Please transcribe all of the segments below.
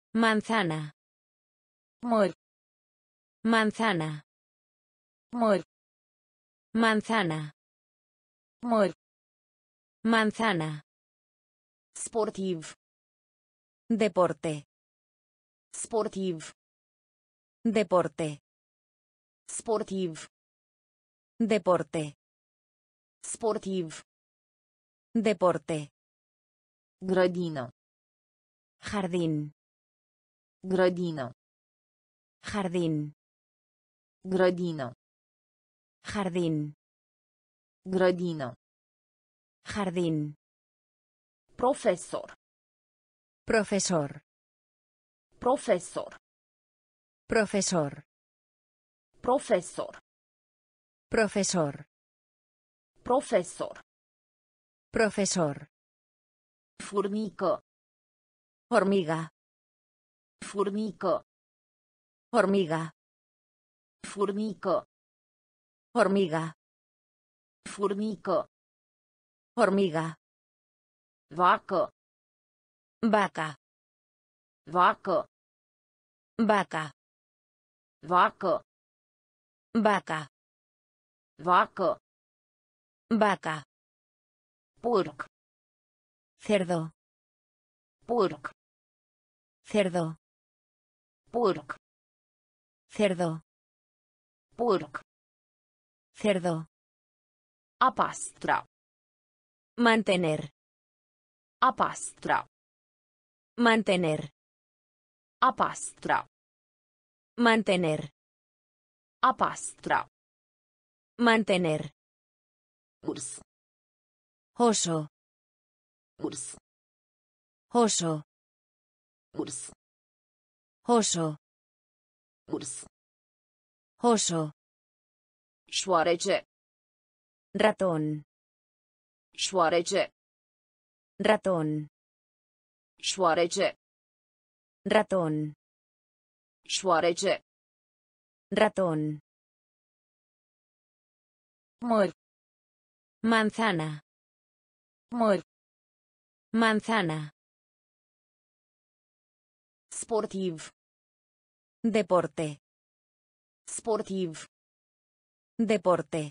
Manzana. Măr. Manzana. Măr. Manzana. Măr. Manzana. Sportiv. Deporte. Sportiv. Deporte. Sportiv. Deporte. Sportiv. Deporte. Grădină. Jardín. Grădină. Jardín. Grădină. Jardín. Grădină. Jardín. Profesor. Profesor. Profesor. Profesor. Profesor. Profesor. Profesor. Profesor. Furnică. Hormiga. Furnică. Hormiga. Furnică. Hormiga. Furnică. Hormiga. Vacă. Vaca. Vacă. Vaca. Vacă. Vaca. Vacă. Vaca. Porc. Cerdo. Porc. Cerdo. Porc. Cerdo. Porc. Cerdo. A pastra. Mantener. A pastra. Mantener. A pastra. Mantener. A pastra. Mantener. Urs. Oso. Urs. Oso. Urs. Oso. Urs. Oso. Șoarece. Ratón. Șoarece. Ratón. Șoarece. Ratón. Șoarece. Ratón. Măr. Manzana. Măr. Manzana. Sportiv. Deporte. Sportiv. Deporte.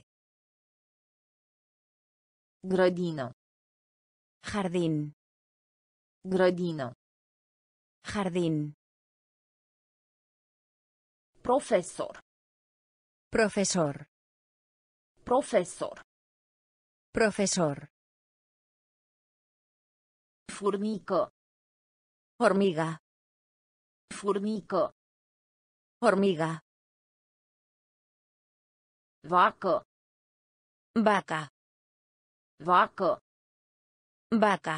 Grădină. Jardín. Grădină. Jardín. Profesor. Profesor. Profesor. Profesor. Furnică. Hormiga. Furnică. Hormiga. Vacă. Vaca. Vacă. Vaca.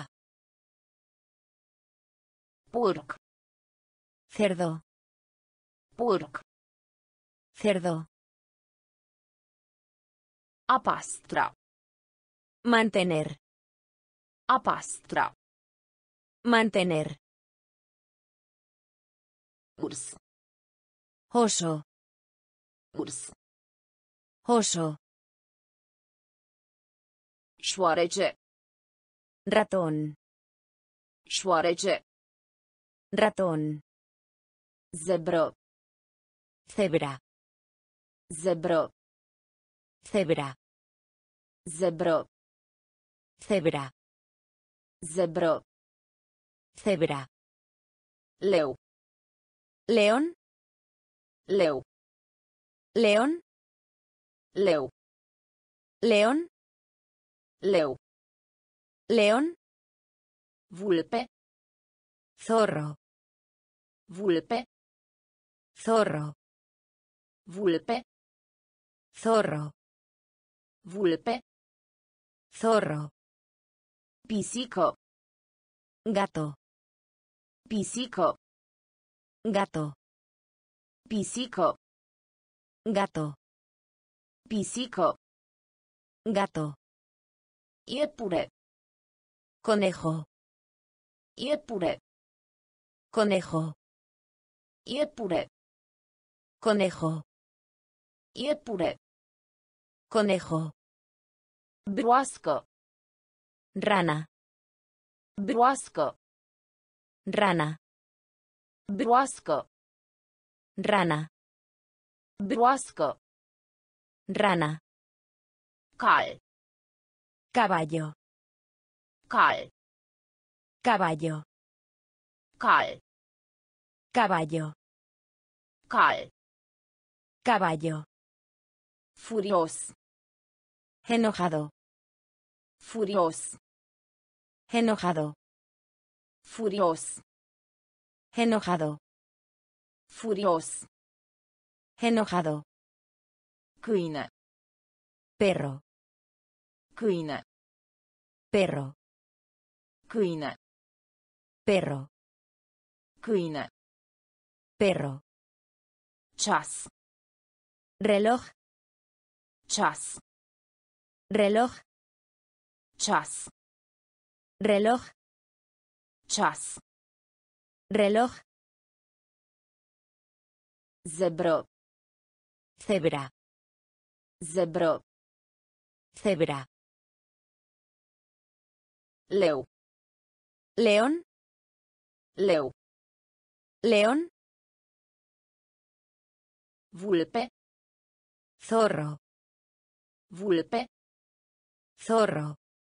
Porc. Cerdo. Porc. Cerdo. A pastra. Mantener. A pastra. Mantener. Urs. Oso. Urs. Oso. Șoarece. Ratón. Șoarece. Ratón. Zebră. Cebra. Zebră. Cebra. Zebră. Cebra. Zebră. Cebra. Leu. León. Leu. León. Leu. León. Leu. León. Vulpe. Zorro. Vulpe. Zorro. Vulpe. Zorro. Vulpe. Zorro. Pisică. Gato. Pisică. Gato. Pisică. Gato. Pisică. Gato. Iepure. Conejo. Iepure. Conejo. Iepure. Conejo. Iepure. Conejo. Broască. Rana. Broască. Rana. Broască. Rana. Broască. Rana. Cal. Caballo. Cal. Caballo. Cal. Caballo. Cal. Caballo. Furios. Enojado. Furios. Enojado. Furios. Enojado. Furios. Enojado. Câine. Perro. Câine. Perro. Câine. Perro. Câine. Perro. Ceas. Reloj. Ceas. Reloj. Ceas. Reloj. Ceas. Reloj. Zebră. Cebra. Zebră. Cebra. Leu. León. Leu. León. Vulpe. Zorro. Vulpe. Zorro.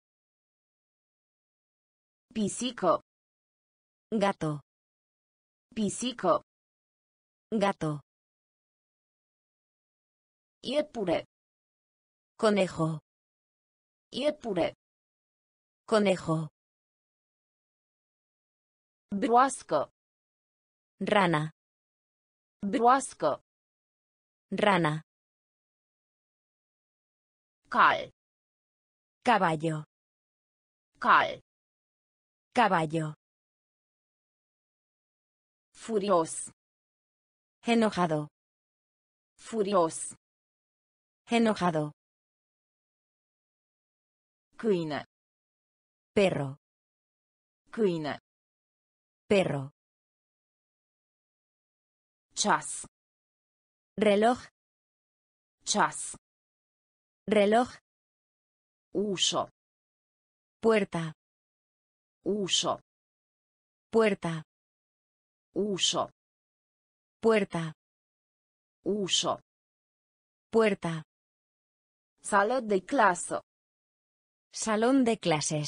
Pisică. Gato. Pisică. Gato. Iepure. Conejo. Iepure. Conejo. Broască. Rana. Broască. Rana. Cal. Caballo. Cal. Caballo. Furios. Enojado. Furios. Enojado. Câine. Perro. Câine. Perro. Ceas. Reloj. Ceas. Reloj. Ușă. Puerta. Ușă. Puerta. Ușă. Puerta. Ușă. Puerta. Sală de clasă. Salón de clases.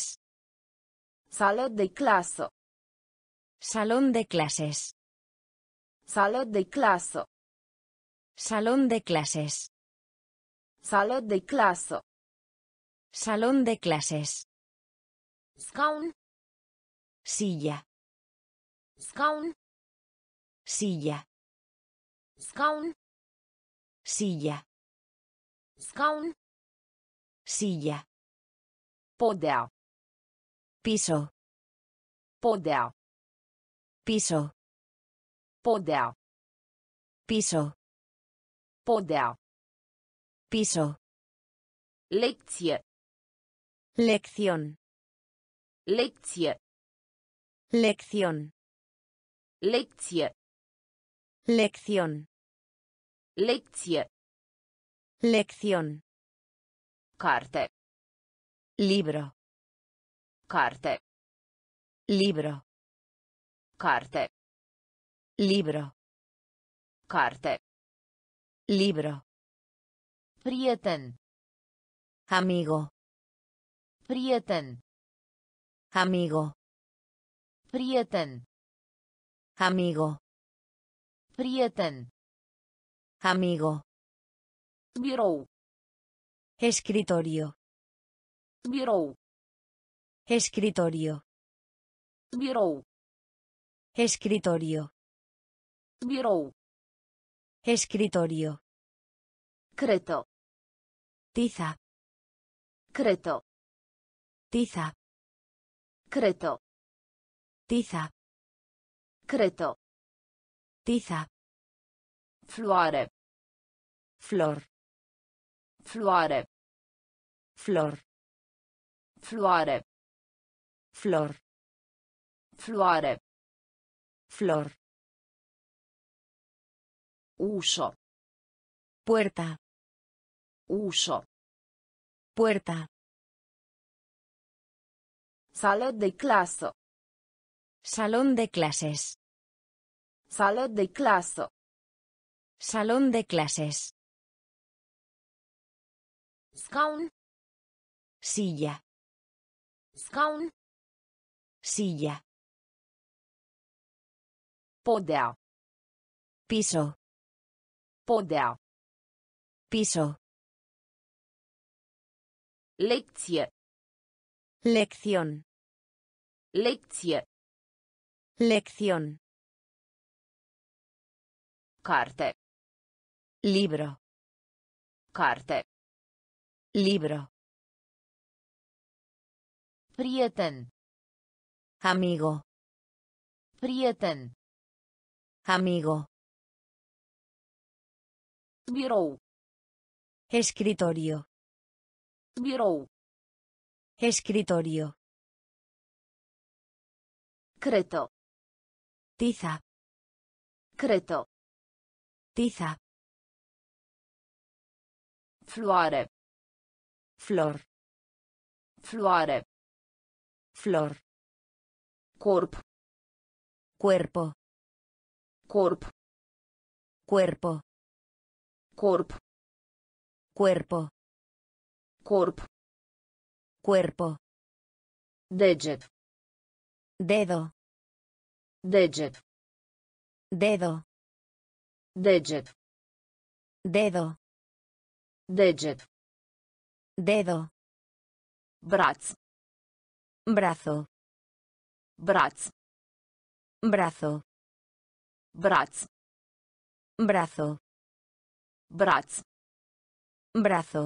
Sală de clasă. Salón de clases. Sală de clasă. Salón de clases. Sală de clasă. Salón de clases. Scaun. Silla. Scaun. Silla. Scaun. Silla. Scaun. Silla. Podea. Piso. Podea. Piso. Podea. Piso. Podea. Piso. Lecție. Lección. Lecție. Lección. Lecție. Lección. Lecție. Lección. Carte. Libro. Carte. Libro. Carte. Libro. Carte. Libro. Prieten. Amigo. Prieten. Amigo. Prieten. Amigo. Prieten. Amigo. Birou. Escritorio. Birou. Escritorio. Birou. Escritorio. Birou. Escritorio. Cretă. Tiza. Cretă. Tiza. Cretă. Tiza. Cretă. Tiza. Floare. Flor. Floare. Flor. Floare. Flor. Floare. Flor. Ușă. Puerta. Ușă. Puerta. Sală de clasă. Salón de clases. Sală de clasă. Salón de clases. Scaun. Silla. Scaun. Silla. Podea. Piso. Podea. Piso. Lecție. Lección. Lecție. Lección. Carte. Libro. Carte. Libro. Prieten. Amigo. Prieten. Amigo. Birou. Escritorio. Birou. Escritorio. Cretă. Tiza. Cretă. Tiza. Floare. Flor. Floare. Flor. Corp. Cuerpo. Corp. Cuerpo. Corp. Cuerpo. Corp. Cuerpo. Deget. Dedo. Deget. Dedo. Deget. Dedo. Deget. Dedo. Braț. Brazo. Braț. Brazo. Braț. Brazo. Braț. Brazo.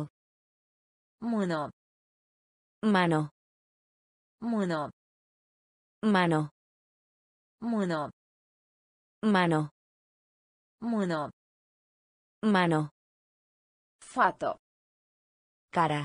Mână. Mano. Mână. Mano. Mână. Mano. Mână. Mano. Fată. Cara.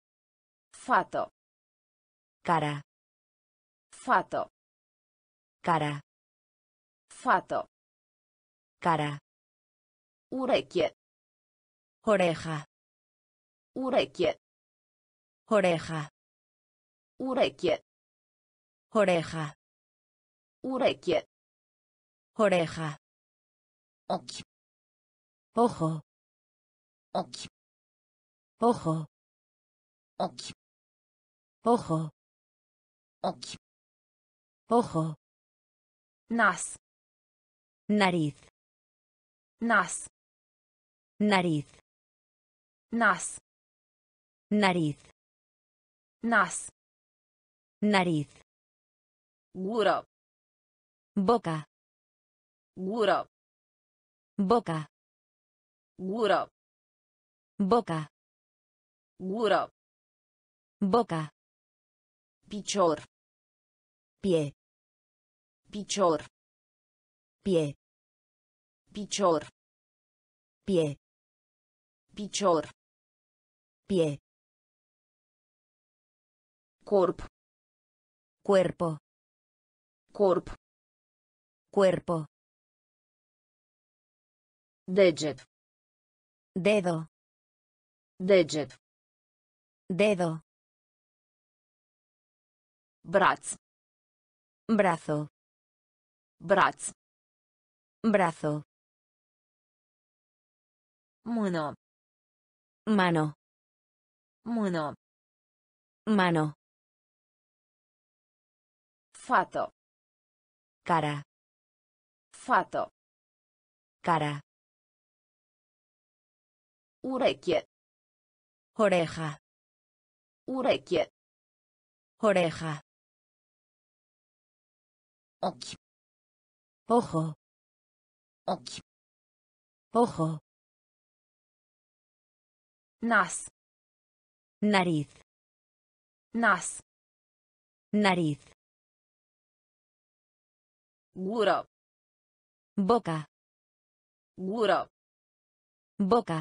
Fată. Cara. Fată. Cara. Fată. Cara. Ureche. Oreja. Ureche. Oreja. Ureche. Oreja. Ureche. Oreja. Ochi. Ojo. Ochi. Ojo. Ochi. Ojo. Ochi. Ojo. Nas. Nariz. Nas. Nariz. Nas. Nariz. Nas. Nariz. Gură. Boca. Gură. Boca. Gură. Boca. Gură. Boca. Picior. Pie. Picior. Pie. Picior. Pie. Picior. Pie. Corp. Cuerpo. Corp. Cuerpo. Deget. Dedo. Deget. Dedo. Braț. Brazo. Braț. Brazo. Mână. Mano. Mână. Mano. Fată. Cara. Fată. Cara. Ureche. Oreja. Ureche. Oreja. Ochi. Ojo. Ochi. Ojo. Nas. Nariz. Nas. Nariz. Gură. Boca. Gură. Boca.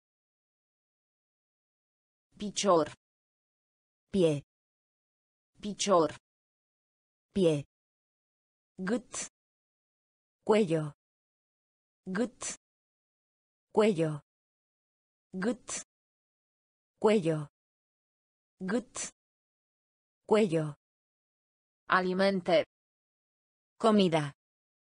Picior. Pie. Picior. Pie. Gât. Cuello. Gât. Cuello. Gât. Cuello. Gât. Cuello. Alimente. Comida.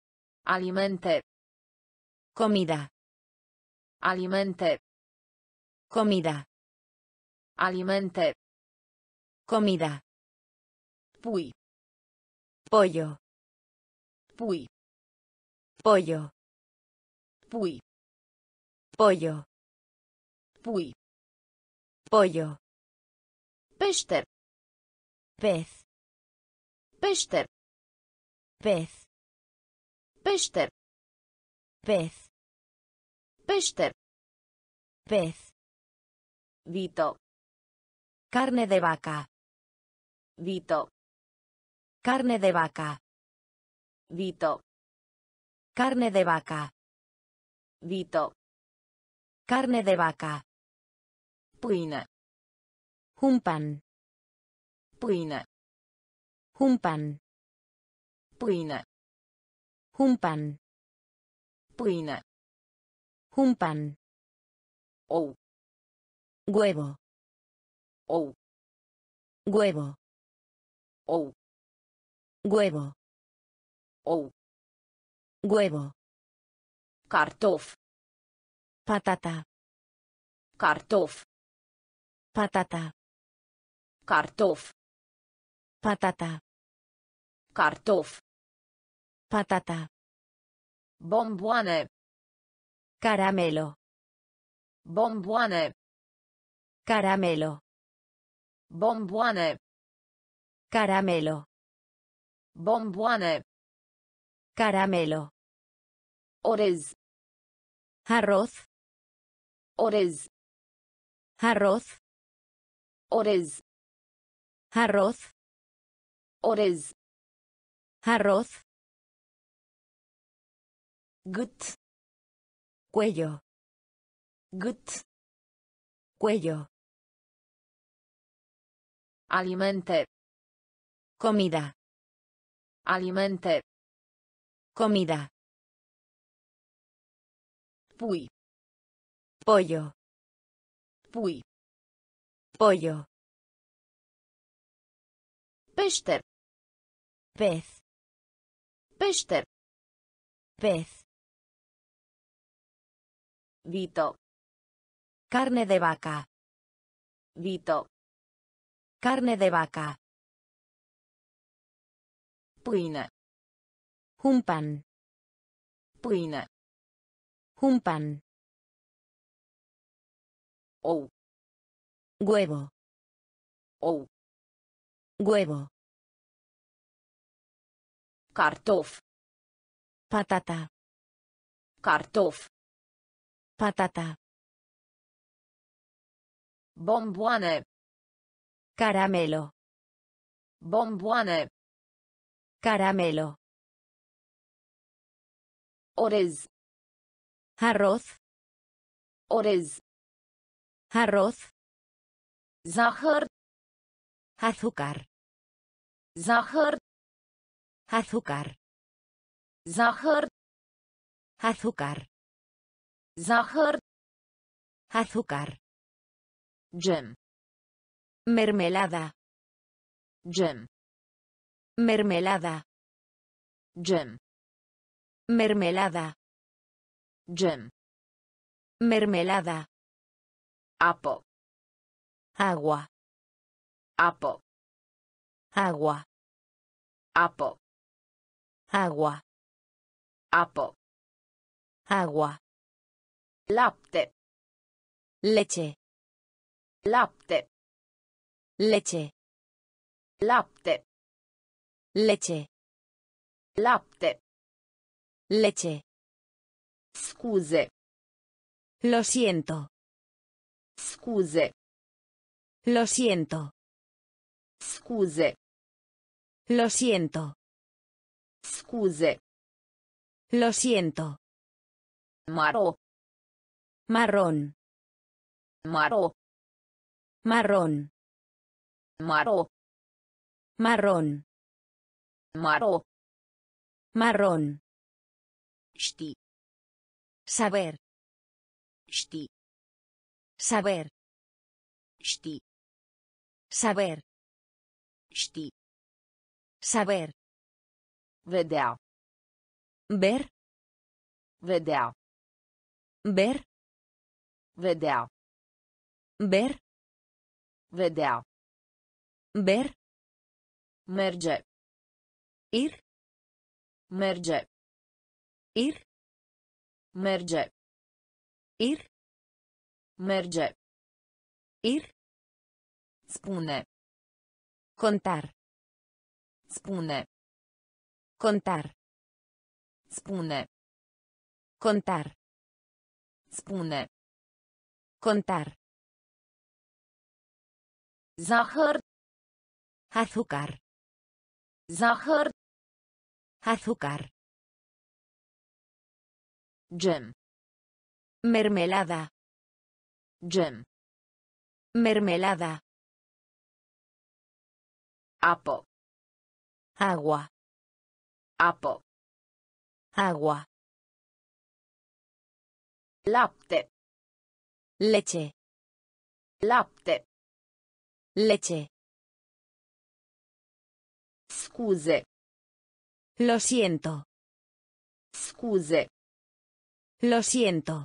Alimente. Comida. Alimente. Comida. Alimente. Comida. Pui. Pollo. Pui. Pollo. Pui. Pollo. Pui. Pollo. Peșter. Pez. Peșter. Pez. Peșter. Pez. Peșter. Pez. Vito. Carne de vaca. Vito. Carne de vaca. Vito. Carne de vaca. Vito. Carne de vaca. Pâine. Un pan. Pâine. Un pan. Pâine. Un pan. Pâine. Un pan. Ou. Huevo. Ou. Huevo. Ou. Huevo. Ou. Huevo. Cartof. Patata. Cartof. Patata. Cartof. Patata. Cartof. Patata. Bomboane. Caramelo. Bomboane. Caramelo. Bomboane. Caramelo. Bomboane. Caramelo. Orez. Arroz. Orez. Arroz. Orez. Arroz. Orez. Arroz. Gât. Cuello. Gât. Cuello. Alimente. Comida. Alimente. Comida. Pui. Pollo. Pui. Pollo. Peșter. Pez. Peșter. Pez. Vito. Carne de vaca. Vito. Carne de vaca. Pâine. Un pan. Pâine. Un pan. Ou. Huevo. Ou. Huevo. Cartof. Patata. Cartof. Patata. Bomboane. Caramelo. Bomboane. Caramelo. Orez. Arroz. Orez. Arroz. Zahăr. Azúcar. Zahăr. Azúcar. Zahăr. Azúcar. Zahăr. Azúcar. Gem. Mermelada. Gem. Mermelada. Gem. Mermelada. Gem. Mermelada. Apă. Agua. Apă. Agua. Apă. Agua. Apă. Agua. Lapte. Leche. Lapte. Leche. Lapte. Leche. Lapte. Leche. Scuze. Lo siento. Scuze. Lo siento. Scuze. Lo siento. Scuze. Lo siento. Maro. Marrón. Maro. Marrón. Maro. Marrón. Maro. Marrón. Ști. Saber. Ști. Saber. Ști. Saber. Ști. Saber. Vedea. Ver. Vedea. Ver. Vedea. Ver. Vedea. Ver. Merge. Ir. Merge. Ir. Merge. Ir. Merge. Ir. Spune. Contar. Spune. Contar. Spune. Contar. Spune. Contar. Zahăr. Azúcar. Zahăr. Azúcar. Gem. Mermelada. Gem. Mermelada. Apă. Agua. Apă. Agua. Lapte. Leche. Lapte. Leche. Scuze. Lo siento. Scuze. Lo siento.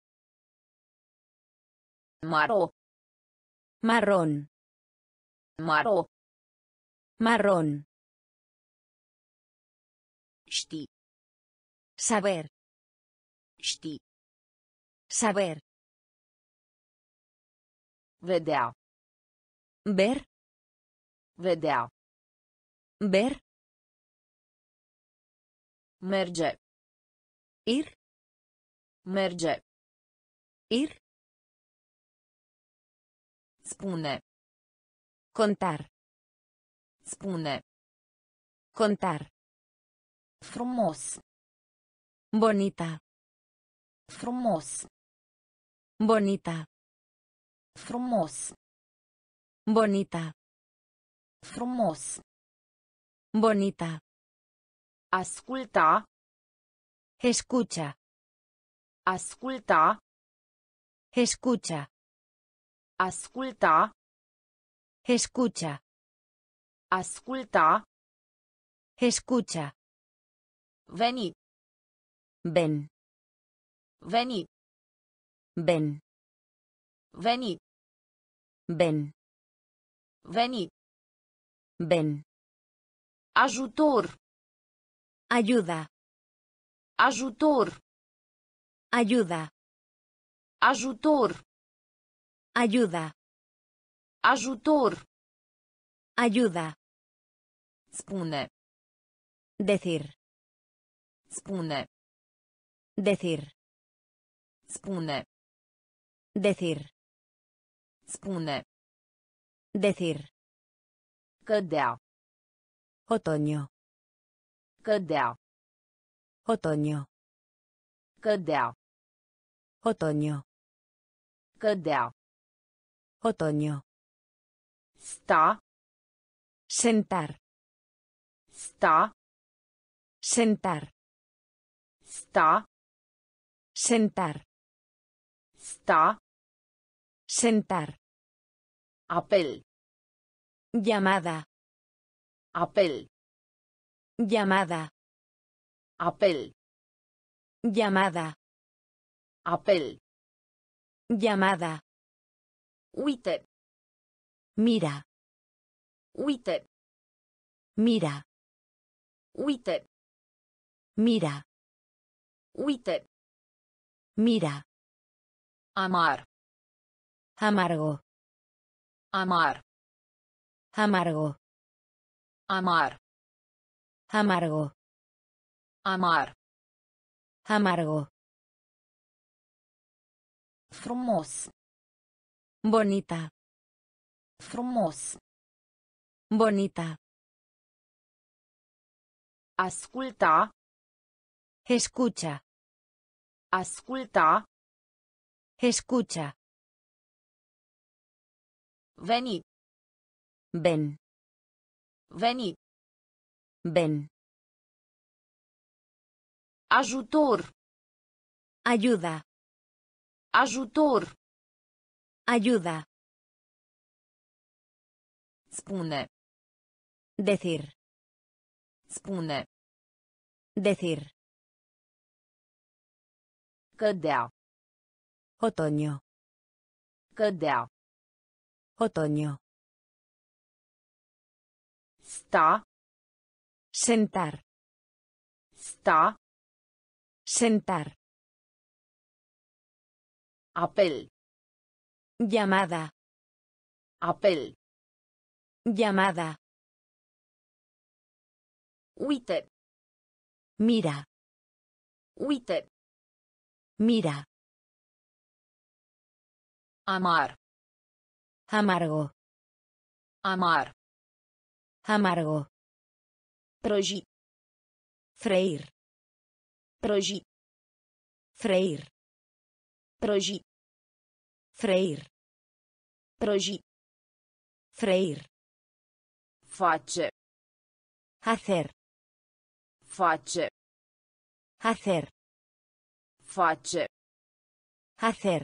Maro. Marrón. Maro. Marrón. Ști. Saber. Ști. Saber. Vedea. Ver. Vedea. Ver. Merge. Ir. Merge. Ir. Spune. Contar. Spune. Contar. Frumos. Bonita. Frumos. Bonita. Frumos. Bonita. Frumos. Bonita. Asculta. Escucha. Asculta. Escucha. Asculta. Escucha. Asculta. Escucha. Veni. Ven. Veni. Ven. Veni. Ven. Veni. Ven. Ajutor. Ayuda. Ajutor. Ayuda. Ajutor. Ayuda. Ajutor. Ayuda. Spune. Decir. Spune. Decir. Spune. Decir. Spune. Decir. Cădea. Otoño. Cădea. Otoño. Cădea. Otoño. Cădea. Otoño. Sta. Sentar. Sta. Sentar. Sta. Sentar. Sta. Sentar. Apel. Llamada. Apel. Llamada. Apel. Llamada. Apel. Llamada. Uite. Mira. Uite. Mira. Uite. Mira. Uite. Mira. Amar. Amargo. Amar. Amargo. Amar. Amargo. Amar. Amargo. Frumos. Bonita. Frumos. Bonita. Asculta. Escucha. Asculta. Escucha. Veni. Ven. Veni. Ven. Ajutor. Ayuda. Ajutor. Ayuda. Spune. Decir. Spune. Decir. Cădea. Otoño. Cădea. Otoño. Sta. Sentar. Sta. Sentar. Apel. Llamada. Apel. Llamada. Uite. Mira. Uite. Mira. Amar. Amargo. Amar. Amargo. Prăji. Freír. Prăji. Freír. Prăji. Freír. Prăji. Freír. Face. Hacer. Face. Hacer. Face. Hacer.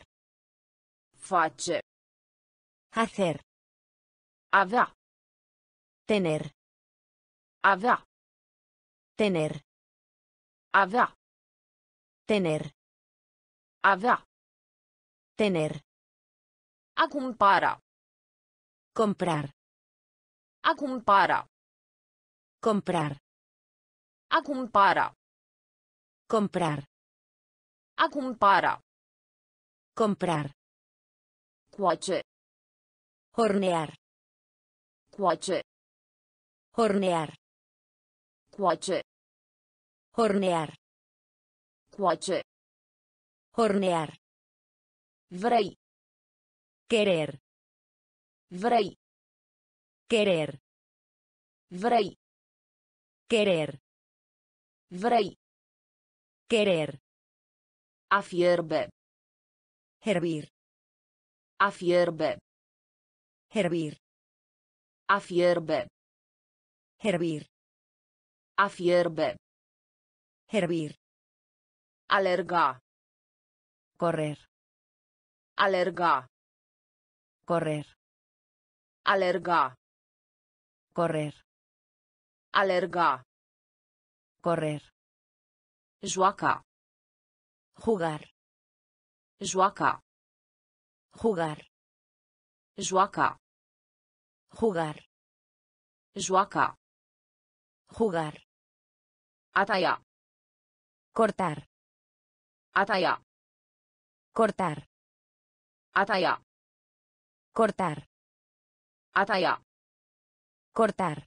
Face. Hacer. Avea. Tener. Avea. Tener. Avea. Tener. Avea. Tener. A cumpăra. Comprar. A cumpăra. Comprar. A cumpăra. Comprar. A cumpăra. Comprar. Coace. Hornear. Coace. Hornear. Coace. Hornear. Coace. Hornear. Vrei. Querer. Vrei. Querer. Vrei. Querer. Vrei. Querer. A fierbe. Hervir. A fierbe. Hervir. A fierbe. Hervir. A fierbe. Hervir. Alerga. Correr. Alerga. Correr. Alerga. Correr. Alerga. Correr. Joaca. Jugar. Joaca. Jugar. Joaca. Jugar. Joaca. Jugar. A taia. Cortar. A taia. Cortar. A taia. Cortar. A taia. Cortar.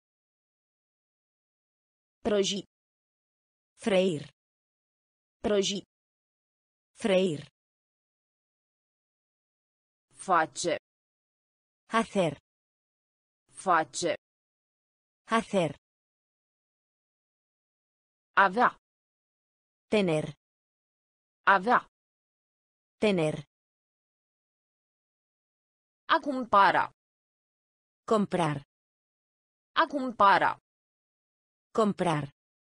Prăji. Freír. Prăji. Freír. Face. Hacer. Face. Hacer. Avea. Tener. Avea. Tener. A cumpăra. Comprar. A cumpăra. Comprar.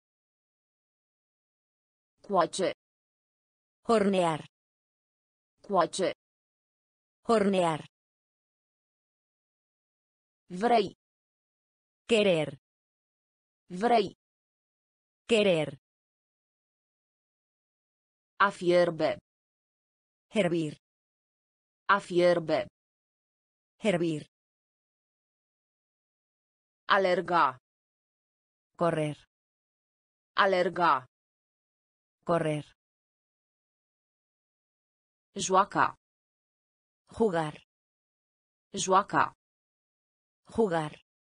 Coace. Hornear. Coace. Hornear. Vrei. Querer. Vrei. Querer. A fierbe. Hervir. A fierbe. Hervir. Alerga. Correr. Alerga. Correr. Joaca. Jugar. Joaca. Jugar.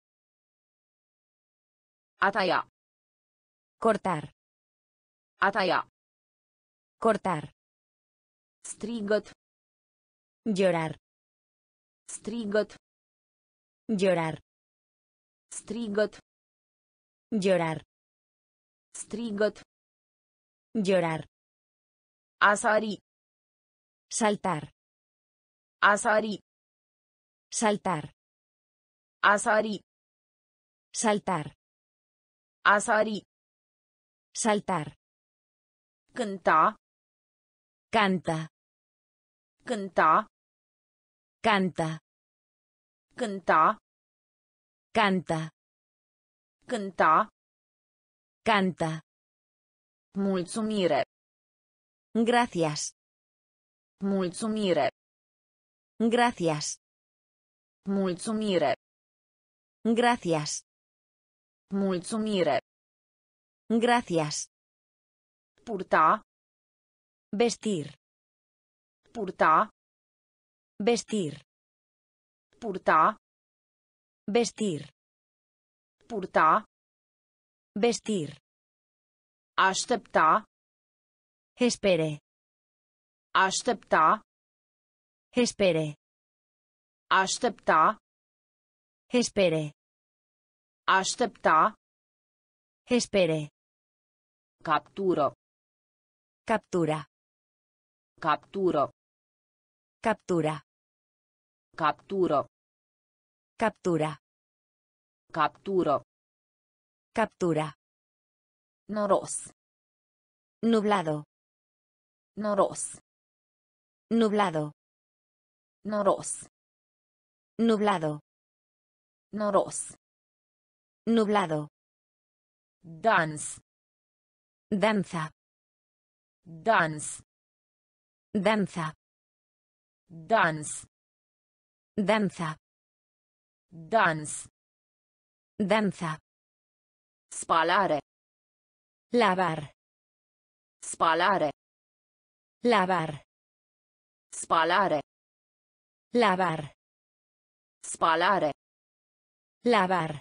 A taia. Cortar. A taia. Cortar. Strigăt. Llorar. Strigăt. Llorar. Strigăt. Llorar. Strigăt. Llorar. A sari. Saltar. A sari. Saltar. A sari. Saltar. A sari. Saltar. Cânta. Canta. Cânta. Canta. Cânta. Canta. Cânta. Canta. Mulțumire. Gracias. Mulțumire. Gracias. Mulțumire. Gracias. Mulțumire. Gracias. Purta. Vestir. Purta. Vestir. Purta. Vestir. Purta. Vestir. Aștepta. Espere. Aștepta. Espere. Aștepta. Espere. Aștepta. Espere. Captură. Captura. Captură. Captura. Captură. Captura. Captură. Captura. Noros. Nublado. Noros. Nublado. Noros. Nublado. Noros. Nublado. Dans. Danza. Dans. Danza. Dans. Danza. Dans. Danza. Spalare. Lavar. Spalare. Lavar. Spalare. Lavar. Spalare. Lavar.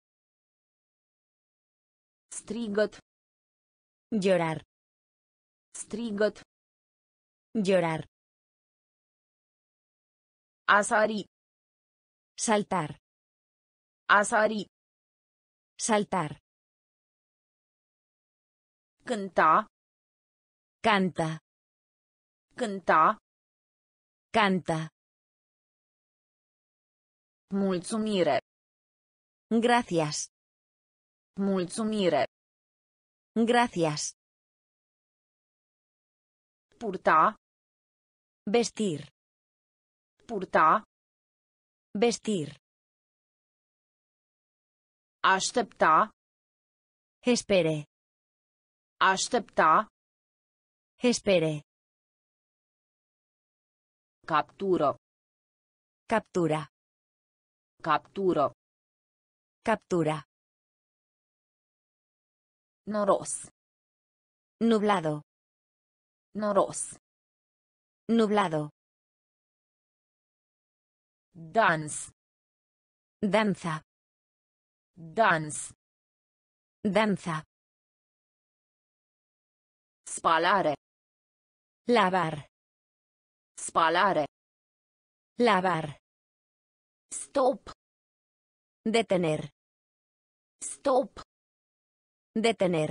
Strigăt. Llorar. Strigăt. Llorar. Asari. Saltar. Asari. Saltar. Cânta. Canta. Cânta. Canta. Mulțumire. Gracias. Mulțumire. Gracias. Purta. Vestir. Purta. Vestir. Aștepta. Espere. Aștepta. Espere. Captură. Captura. Captură. Captura. Noros. Nublado. Noros. Nublado. Dans. Danza. Dans. Danza. Spalare. Lavar. Spalare. Lavar. Stop. Detener. Stop. Detener.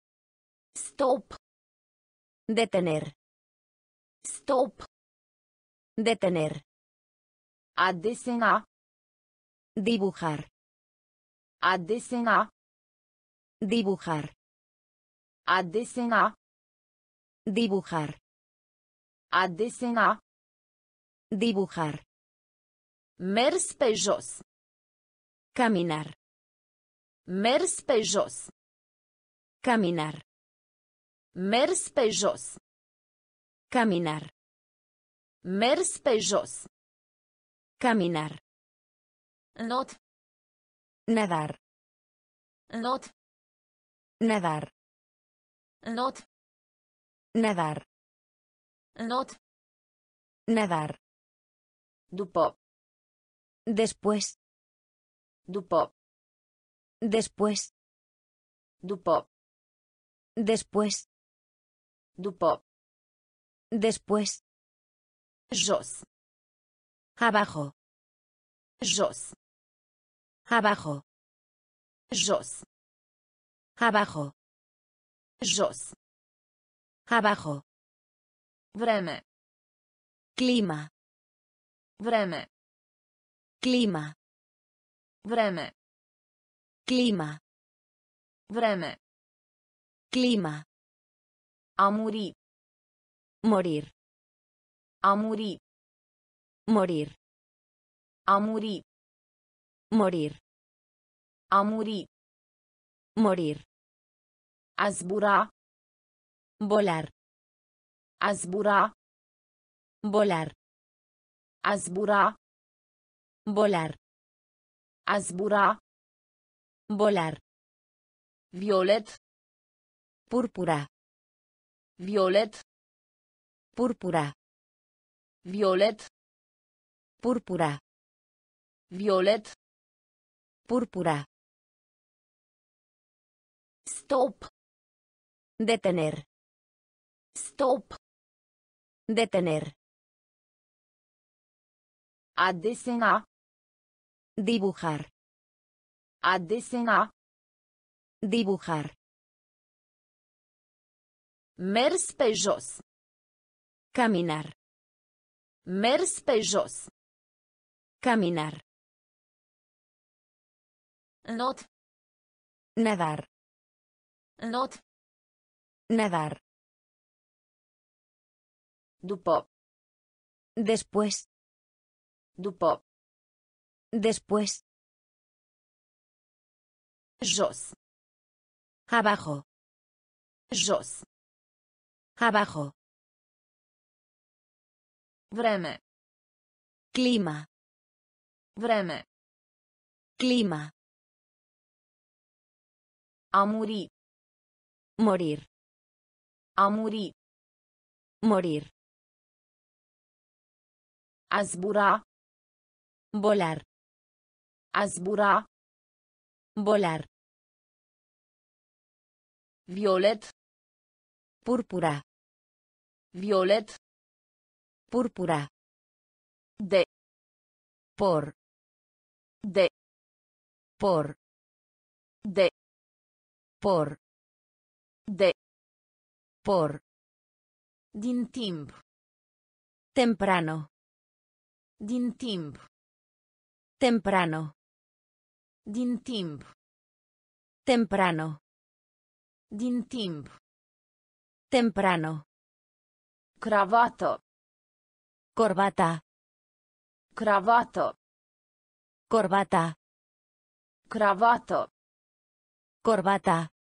Stop. Detener. Stop. Detener. A desena. Dibujar. A desena. Dibujar. A desena. Dibujar. A desena. Dibujar. Mers pe jos. Caminar. Mers pe jos. Caminar. Mers pe jos. Caminar. Mers pe jos. Caminar. Not. Nadar. Not. Nadar. Not. Nadar. Not. Nadar. După. Después. După. Después. După. Después. După. Después. Jos. Abajo. Jos. Abajo. Jos. Abajo. Jos. Abajo. Vreme. Clima. Vreme. Clima. Vreme. Clima. Vreme. Clima. A muri. Morir. A muri. Morir. A muri. Morir. A muri. Morir. A zbura. Volar. A zbura. Volar. A zbura. Volar. A zbura. Volar. Violet. Púrpura. Violet. Púrpura. Violet. Púrpura. Violet. Púrpura. Stop. Detener. Stop. Detener. A desena. Dibujar. A desena. Dibujar. Mers pe jos. Caminar. Mers pe jos. Caminar. Not. Nadar. Not. Nadar. După. Después. După. Después. Jos. Abajo. Jos. Abajo. Vreme. Clima. Vreme. Clima. A muri. Morir. A muri. Morir. A zbura. Volar. A zbura. Volar. Violet. Púrpura. Violet. Púrpura. De. Por. De. Por. De. Por. De. Por. Din timp. Temprano. Din timp. Temprano. Din timp. Temprano. Din timp. Temprano. Cravată. Corbata. Cravată. Corbata. Cravată. Corbata.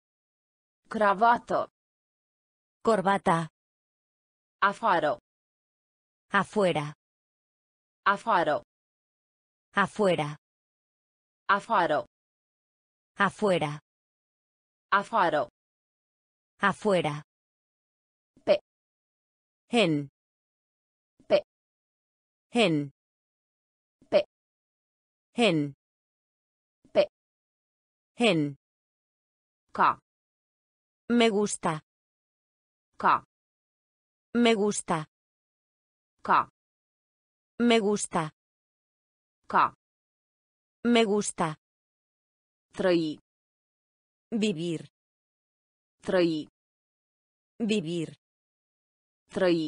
Cravată. Corbata. Afară. Afuera. Afară. Afuera. Afară. Afuera. Afară. Afuera. Pe. En. Pe. En. Pe. En. Pe. En. Ca. Me gusta. Ca. Me gusta. Ca. Me gusta. Ca. Me gusta. Trăi. Vivir. Trăi. Vivir. Trăi.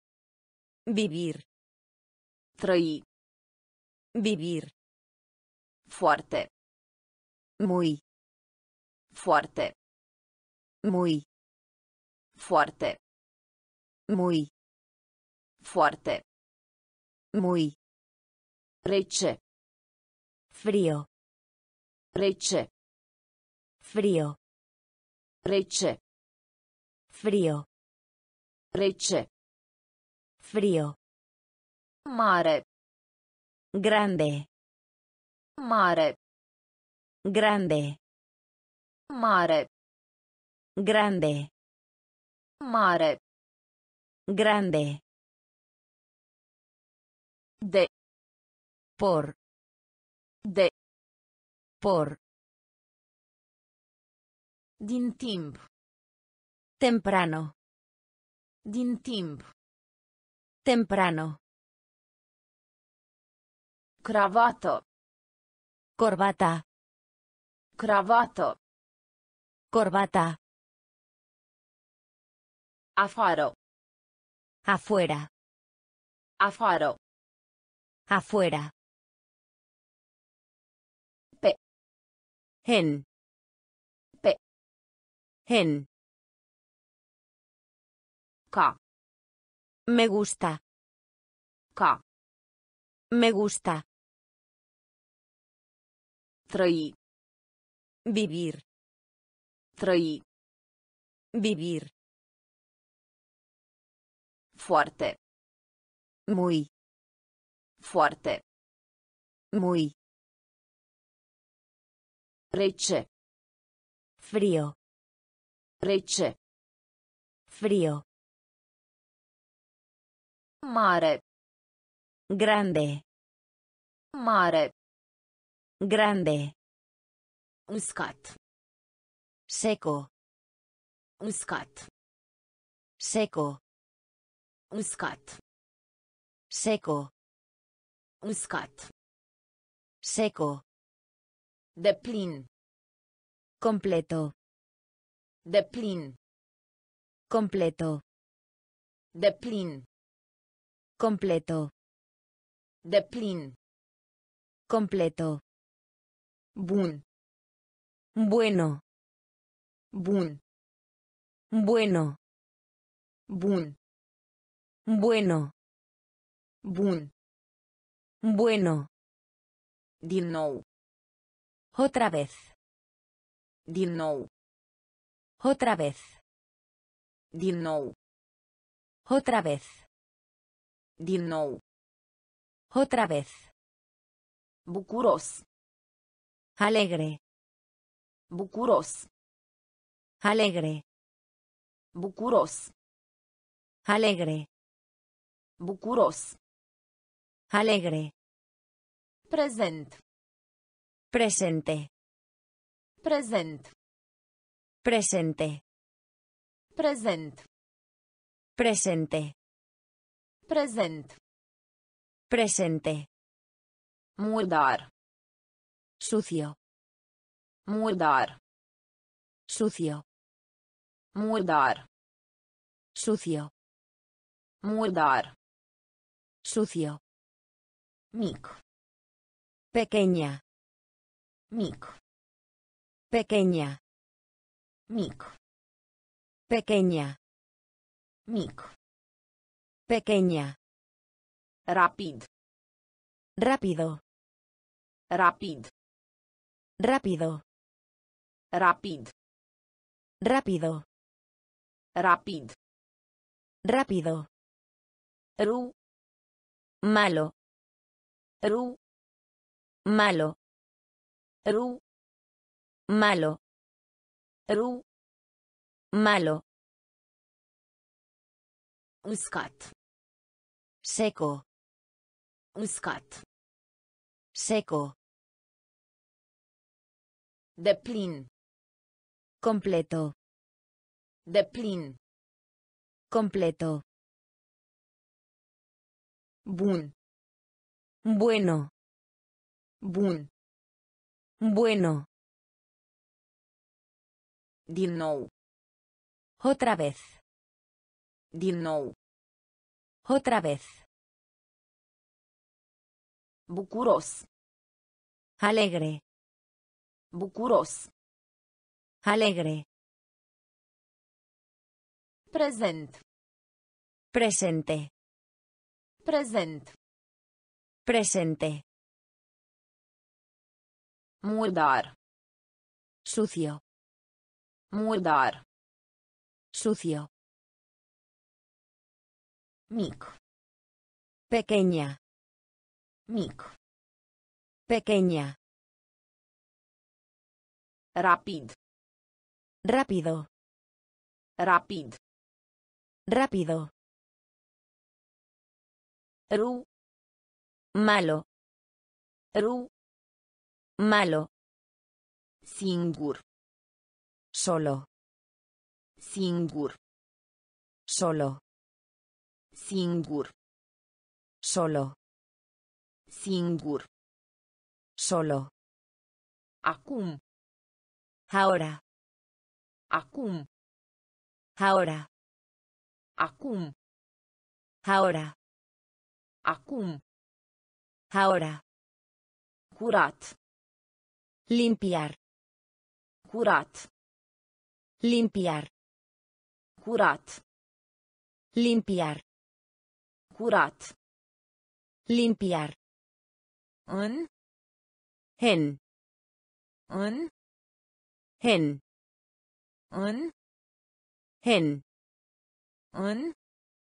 Vivir. Trăi. Vivir. Foarte. Muy. Foarte. Muy. Foarte. Muy. Foarte. Muy. Rece. Frío. Rece. Frío. Rece. Frío. Rece. Frío. Mare. Grande. Mare. Grande. Mare. Grande. Mare. Grande. De. Por. De. Por. Din timp. Temprano. Din timp. Temprano. Cravată. Corbata. Cravată. Corbata. Afară. Afuera. Afară. Afuera. Pe. En. Pe. En. Ca. Me gusta. Ca. Me gusta. Trăi. Vivir. Trăi. Vivir. Foarte. Muy. Foarte. Muy. Rece. Frío. Rece. Frío. Mare. Grande. Mare. Grande. Uscat. Seco. Uscat. Seco. Uscat. Seco. Uscat. Seco. Deplin. Completo. Deplin. Completo. Deplin. Completo. Deplin. Completo. Bun. Bueno. Bun. Bueno. Bun. Bueno. Bun. Bueno. Din nou. Otra vez. Din nou. Otra vez. Din nou. Otra vez. Din nou. Otra vez. Bucuros. Alegre. Bucuros. Alegre. Bucuros. Alegre. Bucuros. Alegre. Prezent. Presente. Prezent. Presente. Prezent. Presente. Prezent. Presente. Murdar. Sucio. Murdar. Sucio. Murdar. Sucio. Murdar. Sucio. Mic. Pequeña. Mic. Pequeña. Mic. Pequeña. Mic. Pequeña. Rapid. Rápido. Rapid. Rápido. Rapid. Rápido. Rapid. Rápido. Ru. Malo. Ru. Malo. Ru. Malo. Ru. Malo. Uscat. Seco. Uscat. Seco. Deplin. Completo. Deplin. Completo. Bun. Bueno. Bun. Bueno. Din nou. Otra vez. Din nou. Otra vez. Bucuros. Alegre. Bucuros. Alegre. Prezent. Presente. Prezent. Presente. Murdar. Sucio. Murdar. Sucio. Mic. Pequeña. Mic. Pequeña. Rapid. Rápido. Rapid. Rápido. Ru. Malo. Ru. Malo. Singur. Solo. Singur. Solo. Singur. Solo. Singur. Solo. Acum. Ahora. Acum. Ahora. Acum. Ahora. Acum. Ahora. Curat. Limpiar. Curat. Limpiar. Curat. Limpiar. Curat. Limpiar. În. En. În. En. În. En. În.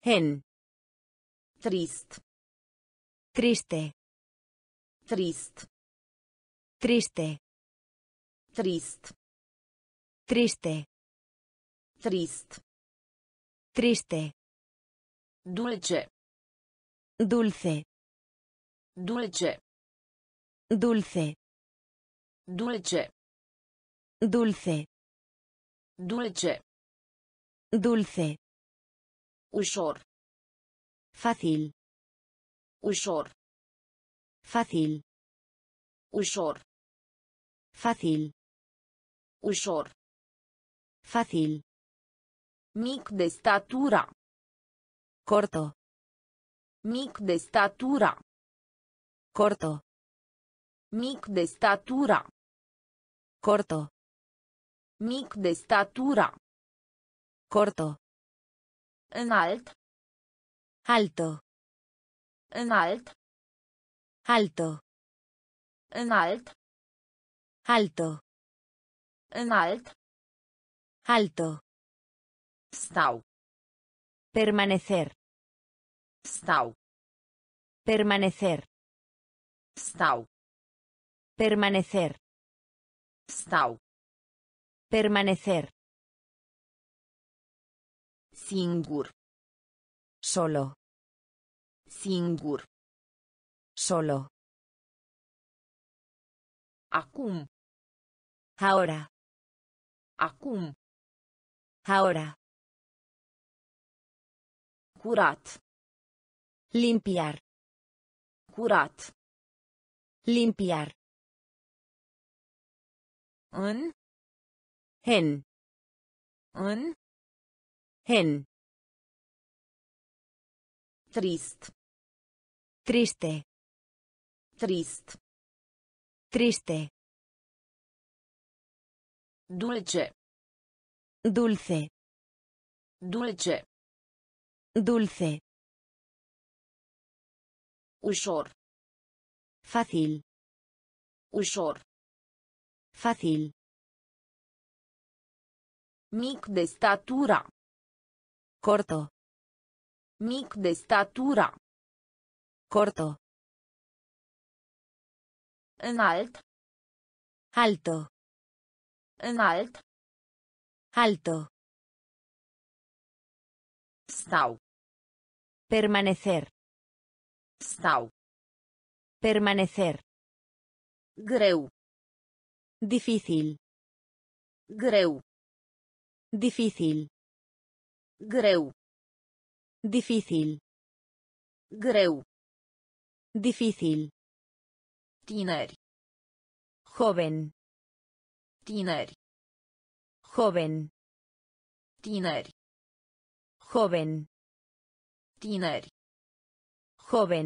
Hen. Trist. Triste. Trist. Triste. Trist. Triste. Trist. Triste. Dulce. Dulce. Dulce. Dulce. Dulce. Dulce. Dulce. Dulce. Ușor. Fácil. Ușor. Fácil. Ușor. Fácil. Ușor. Fácil. Mic de statura. Corto. Mic de statura. Corto. Mic de statura. Corto. Mic de statura. Corto. Înalt. Alto. Înalt. Alto. Înalt. Alto. Înalt. Alto. Stau. Permanecer. Stau. Permanecer. Stau. Permanecer. Stau. Permanecer. Singur. Solo. Singur. Solo. Acum. Ahora. Acum. Ahora. Curat. Limpiar. Curat. Limpiar. În. En. În. En. Trist. Triste. Trist. Triste. Dulce. Dulce. Dulce. Dulce. Ușor. Fácil. Ușor. Fácil. Mic de statura. Corto. Mic de statura. Corto. Înalt. Alto. Înalt. Alto. Stau. Permanecer. Stau. Permanecer. Greu. Difícil. Greu. Difícil. Greu. Difícil. Greu. Difícil. Tineri. Joven. Tineri. Joven. Tineri. Joven. Tineri. Joven.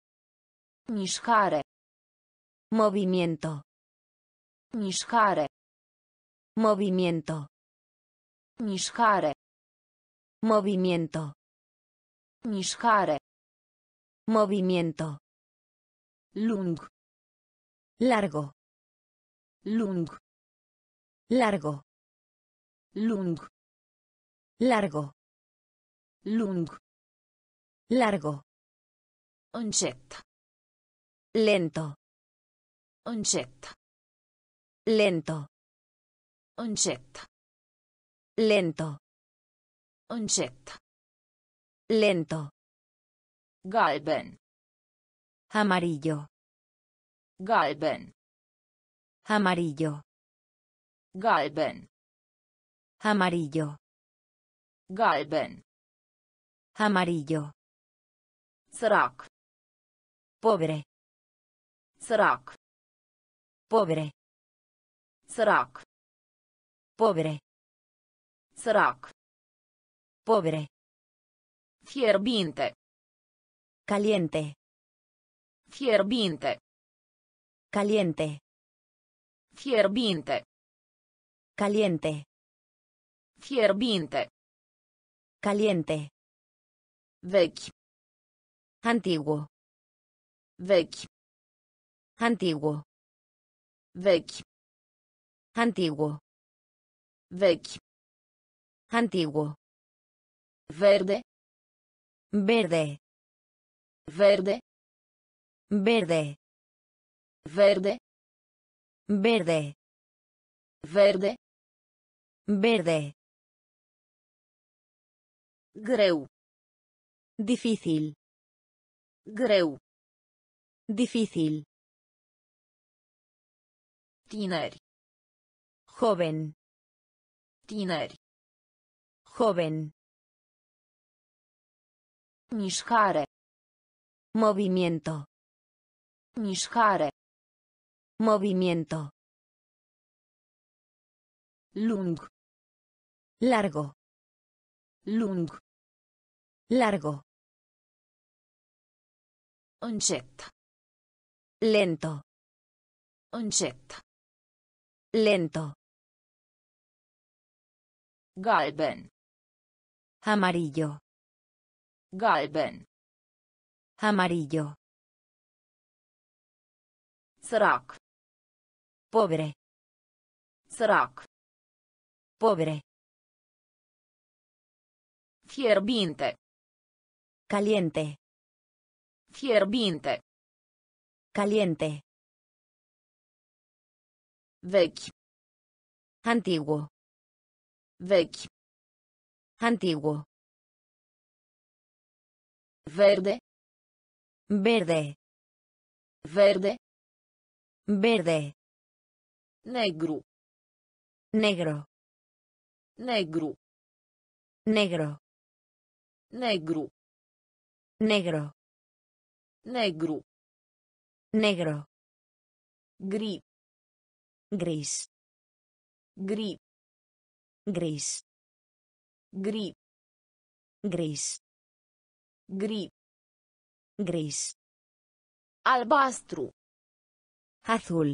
Mișcare. Movimiento. Mișcare. Movimiento. Mișcare. Movimiento. Mișcare. Movimiento. Lung. Largo. Lung. Largo. Lung. Largo. Lung. Largo. Încet. Lento. Încet. Lento. Încet. Lento. Încet. Lento. Galben. Amarillo. Galben. Amarillo. Galben. Amarillo. Galben. Amarillo. Sărac. Pobre. Sărac. Pobre. Sărac. Pobre. Sărac. Pobre. Fierbinte. Caliente. Fierbinte. Caliente. Fierbinte. Caliente. Fierbinte. Caliente. Vechi. Antiguo. Vechi. Antiguo. Vechi. Antiguo. Vechi. Antiguo. Verde. Verde. Verde. Verde. Verde. Verde. Verde. Verde. Greu. Difícil. Greu. Difícil. Tineri. Joven. Tineri. Joven. Mișcare. Movimiento. Mișcare. Movimiento. Lung. Largo. Lung. Largo. Încet. Lento. Încet. Lento. Galben. Amarillo. Galben. Amarillo. Sărac. Pobre. Sărac. Pobre. Fierbinte. Caliente. Fierbinte. Caliente. Vechi. Antiguo. Vechi. Antiguo. Verde. Verde. Verde. Verde. Negru. Negro. Negru. Negro. Negru. Negro. Negru. Negro. Gri. Gris. Gri. Gris. Gri. Gris. Gri. Gris. Albastru. Azul.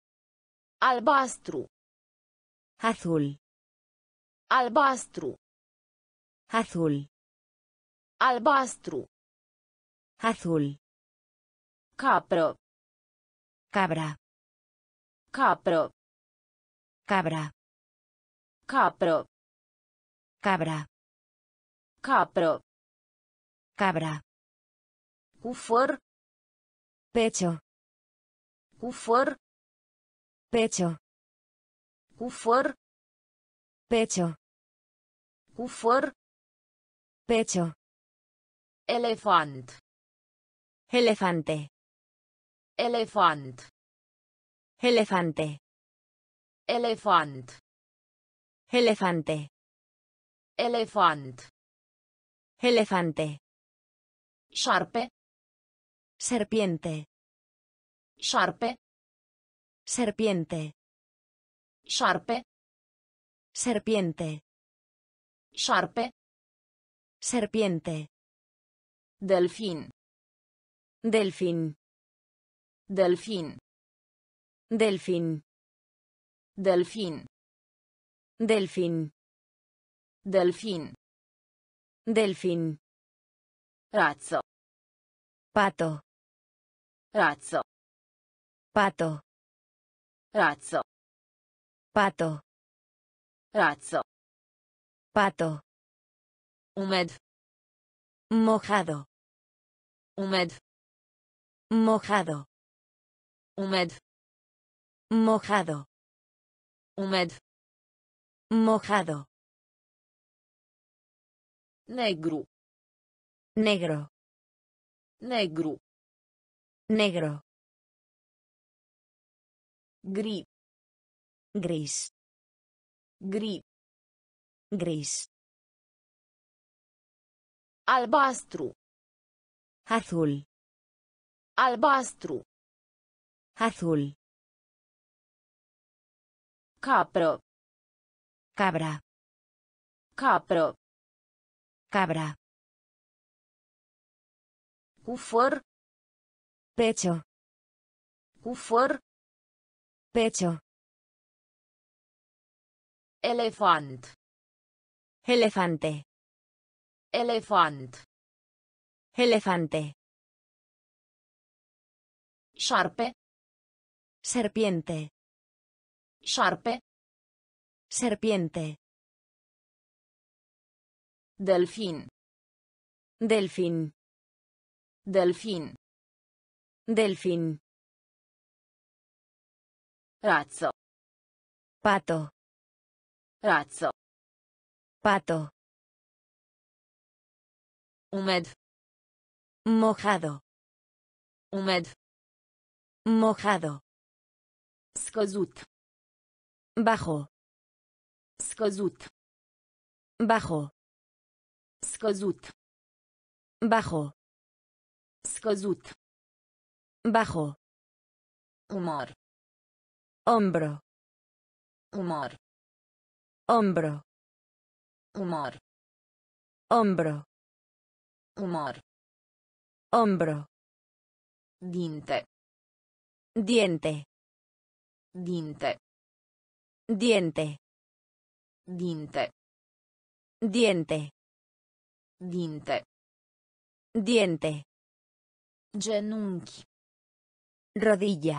Albastru. Azul. Albastru. Azul. Albastru. Azul. Capră. Cabra. Capră. Cabra. Capră. Cabra. Capră. Cabra. Cu făr. Pecho. Cu făr. Pecho. Cu făr. Pecho. Cu făr. Pecho. Elefant. Elefante. Elefant. Elefante. Elefant. Elefante. Elefant. Elefante. Șarpe. Serpiente. Șarpe. Serpiente. Șarpe. Serpiente. Șarpe. Serpiente. Delfin. Delfín. Delfin. Delfín. Delfin. Delfín. Delfin. Delfín. Rață. Pato. Rață. Pato. Rață. Pato. Rață. Pato. Umed. Mojado. Umed. Mojado. Umed. Mojado. Umed. Mojado. Negru. Negro. Negru. Negro. Gri. Gris. Gri. Gris. Albastru. Azul. Albastru. Azul. Capră. Cabra. Capră. Cabra. Cu făr. Pecho. Cu făr. Pecho. Elefant. Elefante. Elefant. Elefante. Șarpe. Serpiente. Șarpe. Serpiente. Delfin. Delfín. Delfin. Delfín. Razzo. Pato. Razzo. Pato. Umed. Mojado. Umed. Mojado. Scăzut. Bajo. Scăzut. Bajo. Scăzut. Bajo. Scăzut. Bajo. Umăr. Hombro. Umăr. Hombro. Umăr. Hombro. Umăr. Hombro. Dinte. Diente. Dinte. Diente. Dinte. Diente. Dinte. Diente. Genunchi. Rodilla.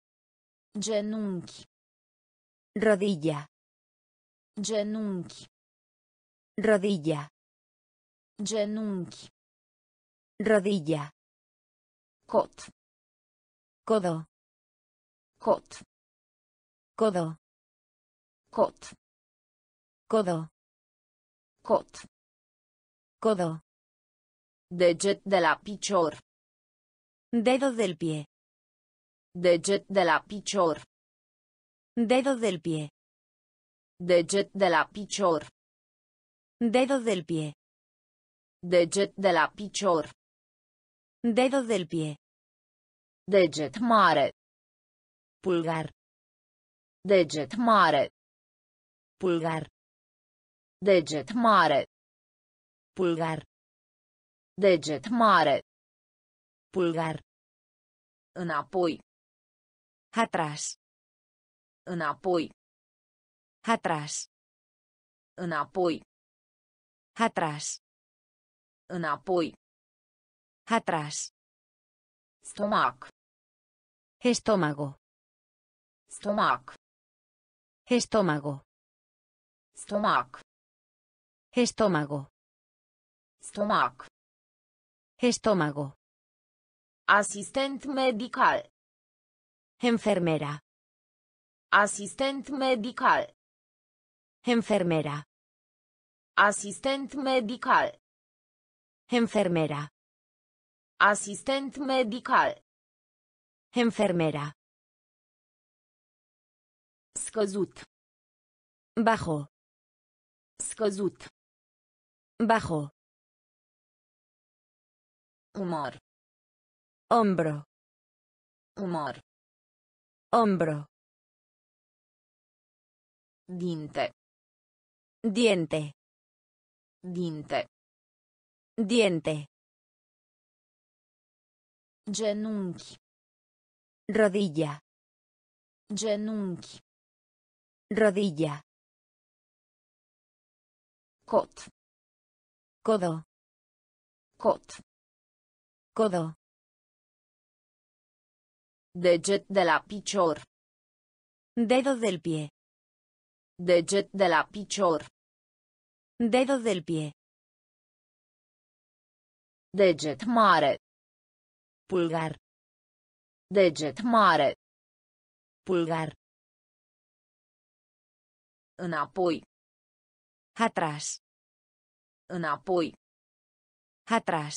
Genunchi. Rodilla. Genunchi. Rodilla. Genunchi. Rodilla. Cot. Codo. Cot. Codo. Cot. Codo. Cot. Codo. Deget de la picior. Dedo del pie. Deget de la picior. Dedo del pie. Deget de la picior. Dedo del pie. Deget de la picior. Dedo del pie. Deget mare. Pulgar. Deget mare. Pulgar. Deget mare. Pulgar. Deget mare. Pulgar. Înapoi. Atrás. Înapoi. Atrás. Înapoi. Atrás. Înapoi. Atrás. Stomac. Estómago. Stomac. Estómago. Stomac. Estómago. Stomac. Estómago. Asistent medical. Enfermera. Asistent medical. Enfermera. Asistent medical. Enfermera. Asistent medical. Enfermera. Scăzut. Bajo. Scăzut. Bajo. Umăr. Hombro. Umăr. Hombro. Dinte. Diente. Dinte. Diente. Genunchi. Rodilla. Genunchi. Rodilla. Cot. Codo. Cot. Codo. Deget de la picior. Dedo del pie. Deget de la picior. Dedo del pie. Deget mare. Pulgar. Deget mare. Pulgar. Înapoi. Atrás. Înapoi. Atrás.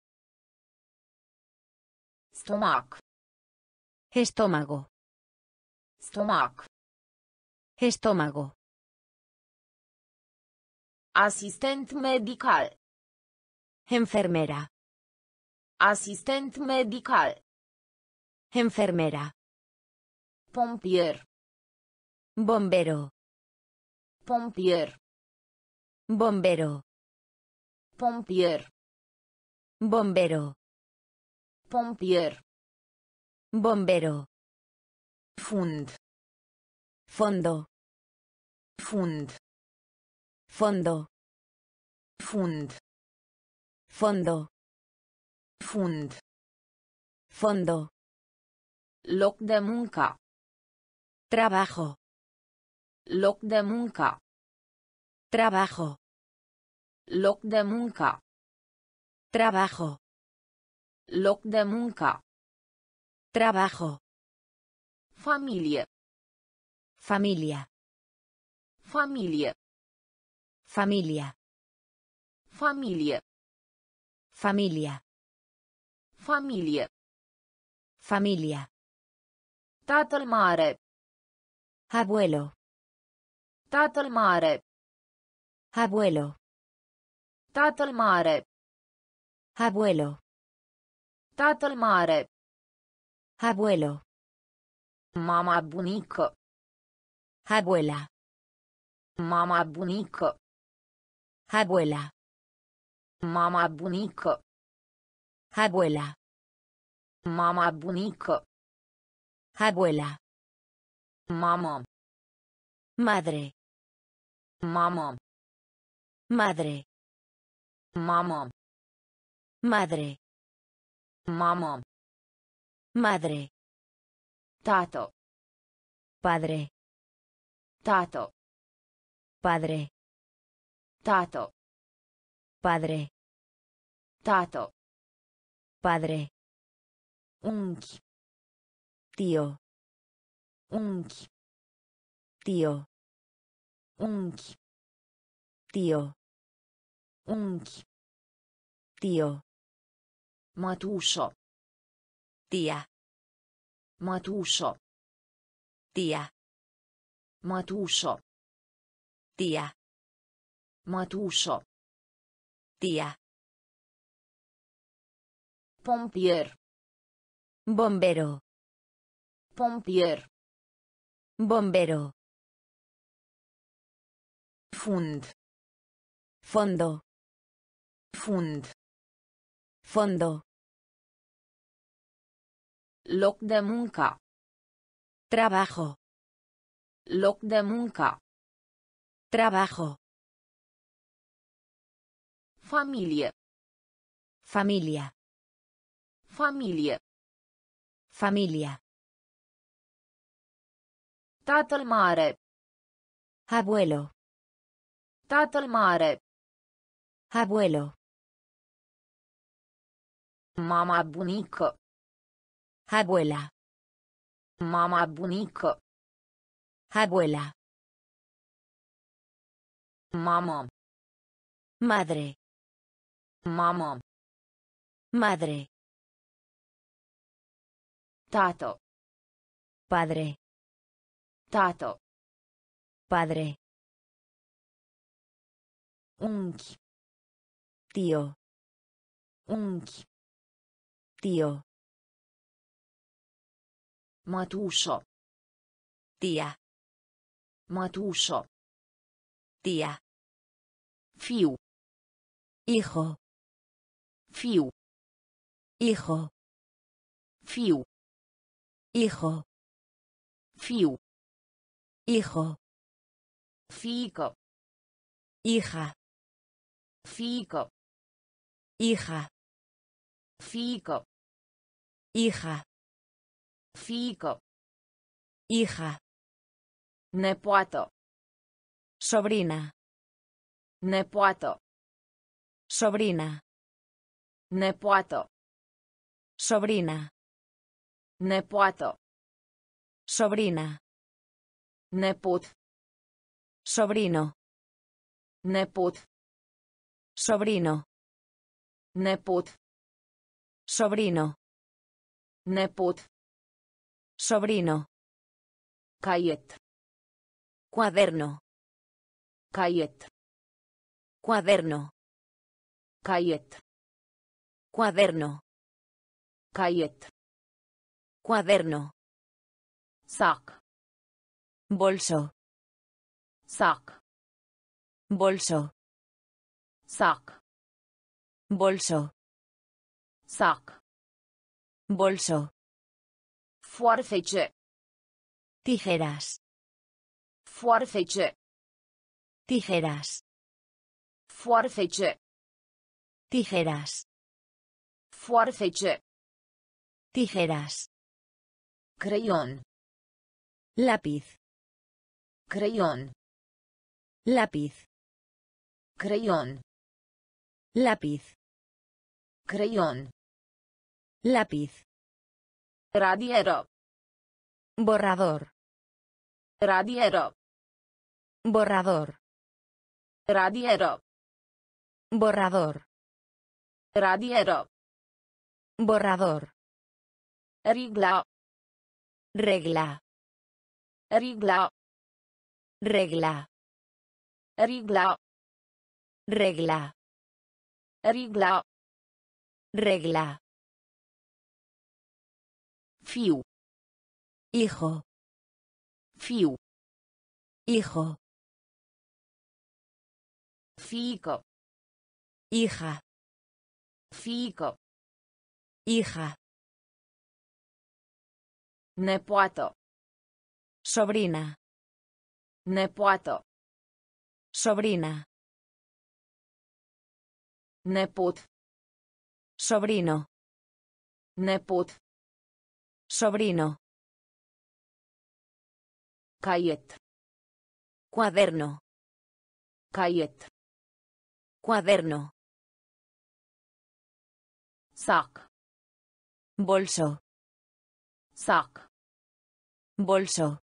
Stomac. Estómago. Stomac. Estómago. Asistent medical. Enfermera. Asistent medical. Enfermera. Pompier. Bombero. Pompier. Bombero. Pompier. Bombero. Pompier. Bombero. Fund. Fondo. Fund. Fondo. Fund. Fondo. Fund. Fondo. Loc de muncă. Trabajo. Loc de muncă. Trabajo. Loc de muncă. Trabajo. Loc de muncă. Trabajo. Familie. Familia. Familie. Familia. Familie. Familia. Familie. Familia. Tatăl mare. Abuelo. Tatăl mare. Abuelo. Tatăl mare. Abuelo. Tatăl mare. Abuelo. Mama bunică. Abuela. Mama bunică. Abuela. Mama bunică. Abuela. Mama bunică. Abuela. Mamă. Madre. Mamă. Madre. Mamă. Madre. Mamă. Madre. Tată. Padre. Tată. Padre. Tată. Padre. Tată. Padre. Unchi. Tío. Unchi. Tío. Unchi. Tío. Unchi. Tío. Mătușă. Tía. Mătușă. Tía. Mătușă. Tía. Mătușă. Tía. Pompier. Bombero. Pompier. Bombero. Fund. Fondo. Fund. Fondo. Loc de muncă. Trabajo. Loc de muncă. Trabajo. Familie. Familia. Familie. Familia. Tatăl mare. Abuelo. Tatăl mare. Abuelo. Mama bunică. Abuela. Mama bunică. Abuela. Mamă. Madre. Mamă. Madre. Tată. Padre. Tată. Padre. Unchi. Tío. Unchi. Tío. Mătușă. Tía. Mătușă. Tía. Fiu. Hijo. Fiu. Hijo. Fiu. Hijo. Fiu. Hijo. Fiică. Hija. Fiică. Hija. Fiică. Hija. Fiică. Hija. Nepoată. Sobrina. Nepoată. Sobrina. Nepoată. Sobrina. Nepoată. Sobrina. Nepot. Sobrino. Nepot. Sobrino. Nepot. Sobrino. Nepot. Sobrino. Caiet. Cuaderno. Caiet. Cuaderno. Caiet. Cuaderno. Caiet. Cuaderno. Sac. Bolso. Sac. Bolso. Sac. Bolso. Sac. Bolso. Foarfece. Tijeras. Foarfece. Tijeras. Foarfece. Tijeras. Foarfece. Tijeras. Creion. Lápiz. Creion. Lápiz. Creion. Lápiz. Creion. Lápiz. Radiero. Borrador. Radiero. Borrador. Radiero. Borrador. Radiero. Borrador. Rigla. Regla. Rigla. Regla. Rigla. Regla. Rigla. Regla. Fiu. Hijo. Fiu. Hijo. Fiico. Hija. Fiico. Hija. Nepoato. Sobrina. Nepoato. Sobrina. Nepot. Sobrino. Nepot. Sobrino. Caiet. Cuaderno. Caiet. Cuaderno. Sac. Bolso. Sac. Bolso.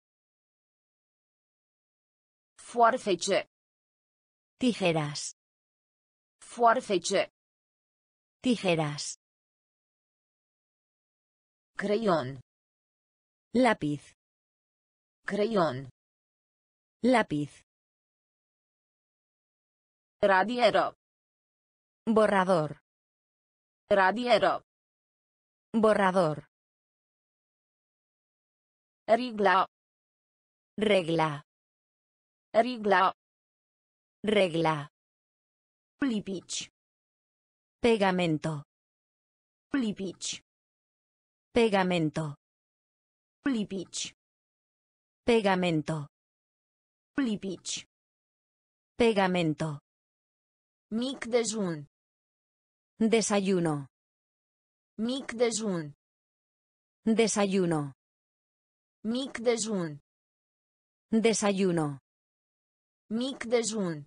Foarfece. Tijeras. Foarfece. Tijeras. Creion. Lápiz. Creion. Lápiz. Radiero. Borrador. Radiero. Borrador. Rigla. Regla. Rigla. Regla. Lipici. Pegamento. Lipici. Pegamento. Lipici. Pegamento. Lipici. Pegamento. Mic dejun. Desayuno. Mic dejun. Desayuno. Mic dejun. Desayuno. Mic dejun.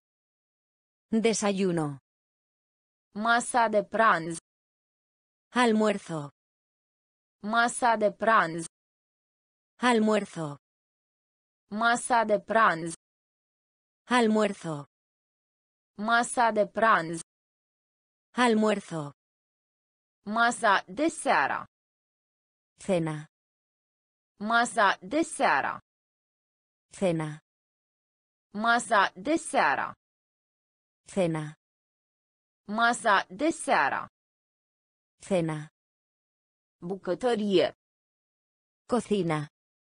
Desayuno. Masa de pranz. Almuerzo. Masa de pranz. Almuerzo. Masa de pranz. Almuerzo. Masa de pranz. Almuerzo. Masa de seara. Cena. Masa de seara. Cena. Masa de seara. Cena. Masa de seara. Cena. Bucătărie. Cocina.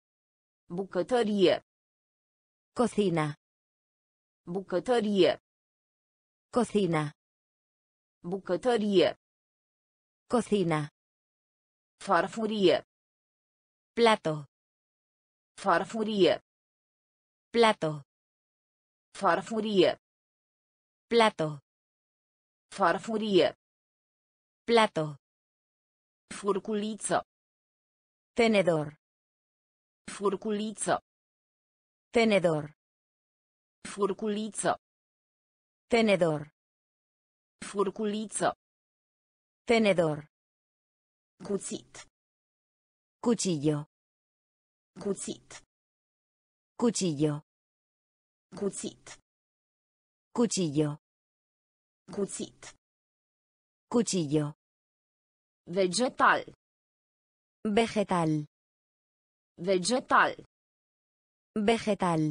Bucătărie. Cocina. Bucătărie. Cocina. Bucătărie. Cocina. Farfurie. Plato. Farfurie. Plato. Farfurie. Plato. Farfurie. Plato. Furculiță. Tenedor. Furculiță. Tenedor. Furculiță. Tenedor. Furculiță. Tenedor. Cuțit. Cuchillo. Cuțit. Cuchillo. Cuțit. Cuchillo. Cuțit. Cuchillo. Vegetal. Vegetal. Vegetal. Vegetal.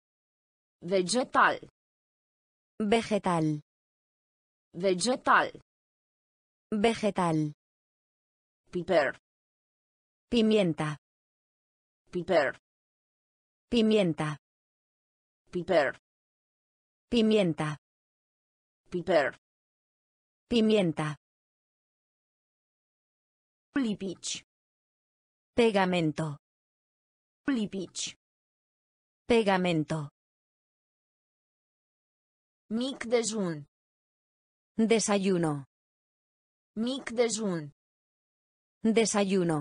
Vegetal. Vegetal. Vegetal. Vegetal. Piper. Pimienta. Piper. Pimienta. Piper. Pimienta. Piper. Pimienta. Lipici. Pegamento. Lipici. Pegamento. Mic dejun. Desayuno. Mic dejun. Desayuno.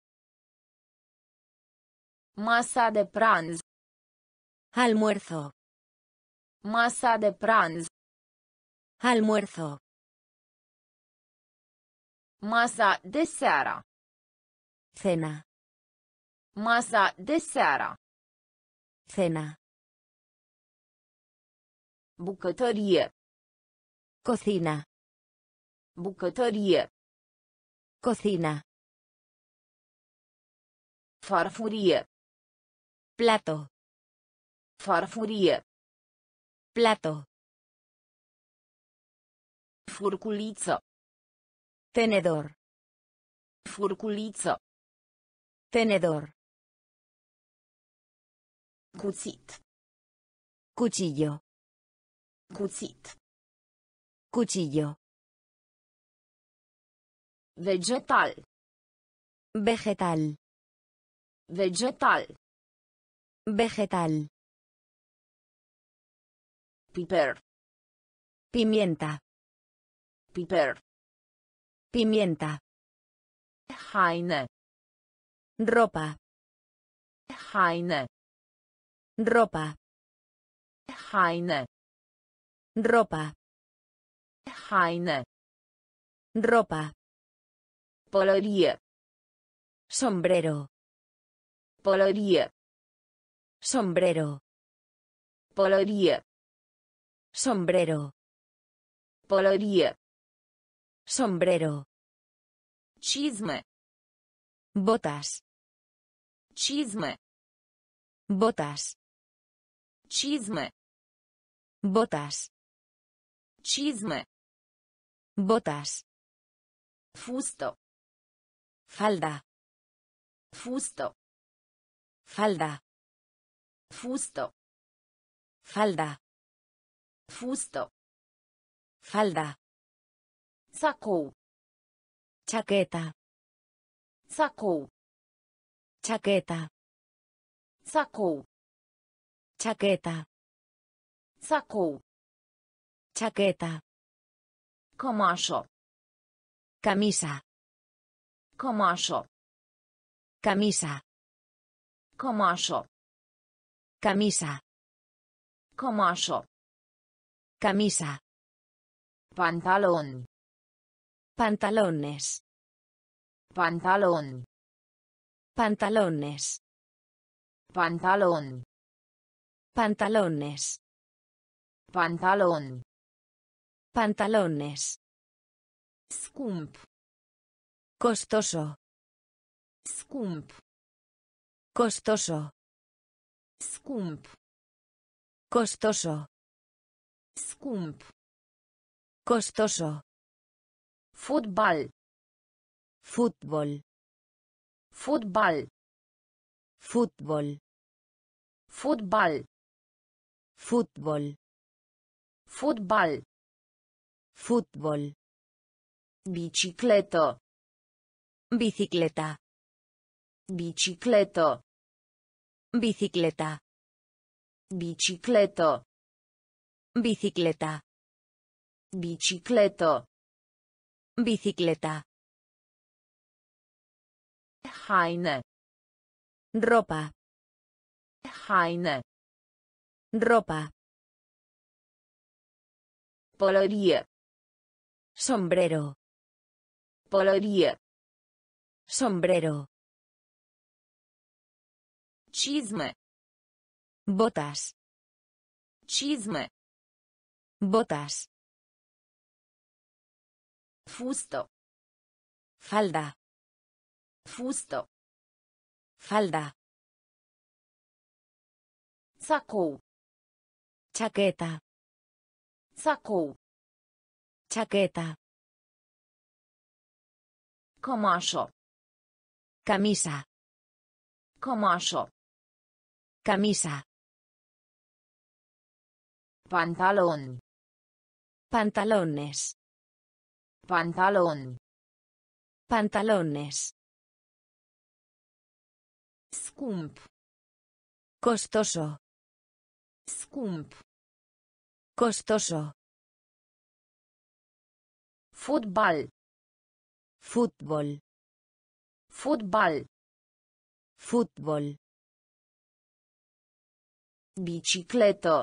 Masa de pranz. Almuerzo. Masa de pranz. Almuerzo. Masa de seara. Cena. Masa de seara. Cena. Bucătărie. Cocina. Bucătărie. Cocina. Farfurie. Plato. Farfurie. Plato. Furculiță. Tenedor. Furculiță. Tenedor. Cuțit. Cuchillo. Cuțit. Cuchillo. Vegetal. Vegetal. Vegetal. Vegetal. Piper. Pimienta. Piper. Pimienta. Haine. Ropa. Haine. Ropa. Haine. Ropa. Haine. Ropa. Pălărie. Sombrero. Pălărie. Sombrero. Pălărie. Sombrero. Pălărie. Sombrero. Cizme. Botas. Cizme. Botas. Cizme. Botas. Cizme. Botas. Fustă. Falda. Fustă. Falda. Fustă. Falda. Fustă. Falda. Sacou. Chaqueta. Sacou. Chaqueta. Sacou. Chaqueta. Sacou. Chaqueta. Cămașă. Camisa. Cămașă. Camisa. Cămașă. Camisa. Cămașă. Camisa. Pantaloni. Pantalones. Pantaloni. Pantalones. Pantaloni. Pantalones. Pantaloni. Pantalones. Scump. Costoso. Scump. Costoso. Scump. Costoso. Scump. Costoso. Fotbal. Fútbol. Fotbal. Fútbol. Fotbal. Fútbol. Fotbal. Fútbol. Bicicletă. Bicicleta. Bicicletă. Bicicleta. Bicicletă. Bicicleta. Bicicletă. Bicicleta. Haine. Ropa. Haine. Ropa. Pălărie. Sombrero. Pălărie. Sombrero. Cizme. Botas. Cizme. Botas. Fustă. Falda. Fustă. Falda. Sacou. Chaqueta. Sacou. Chaqueta. Cămașă. Camisa. Cămașă. Camisa. Pantaloni. Pantalones. Pantaloni. Pantalones. Scump. Costoso. Scump. Costoso. Fotbal. Fútbol. Fotbal. Fútbol. Bicicletă.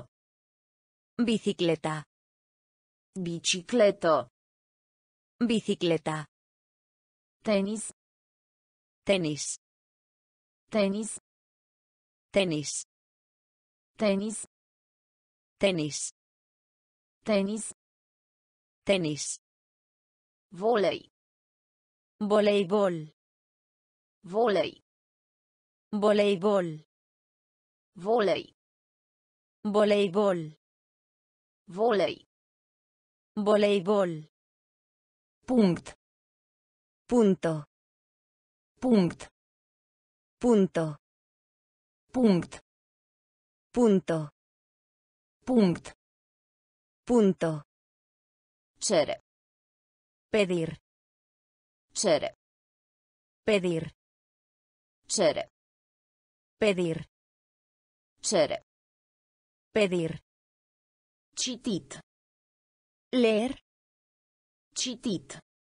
Bicicleta. Bicicletă. Bicicleta. Tenis. Tenis. Tenis. Tenis. Tenis. Tenis. Tenis. Tenis. Volei. Voleibol. Volei. Voleibol. Volei. Voleibol. Volei. Voleibol. Punct. Punto. Punct. Punto. Punct. Punto. Punct. Punto. Cere. Pedir. Cere. Pedir. Cere. Pedir. Cere. Pedir. Citit. Leer. Citit.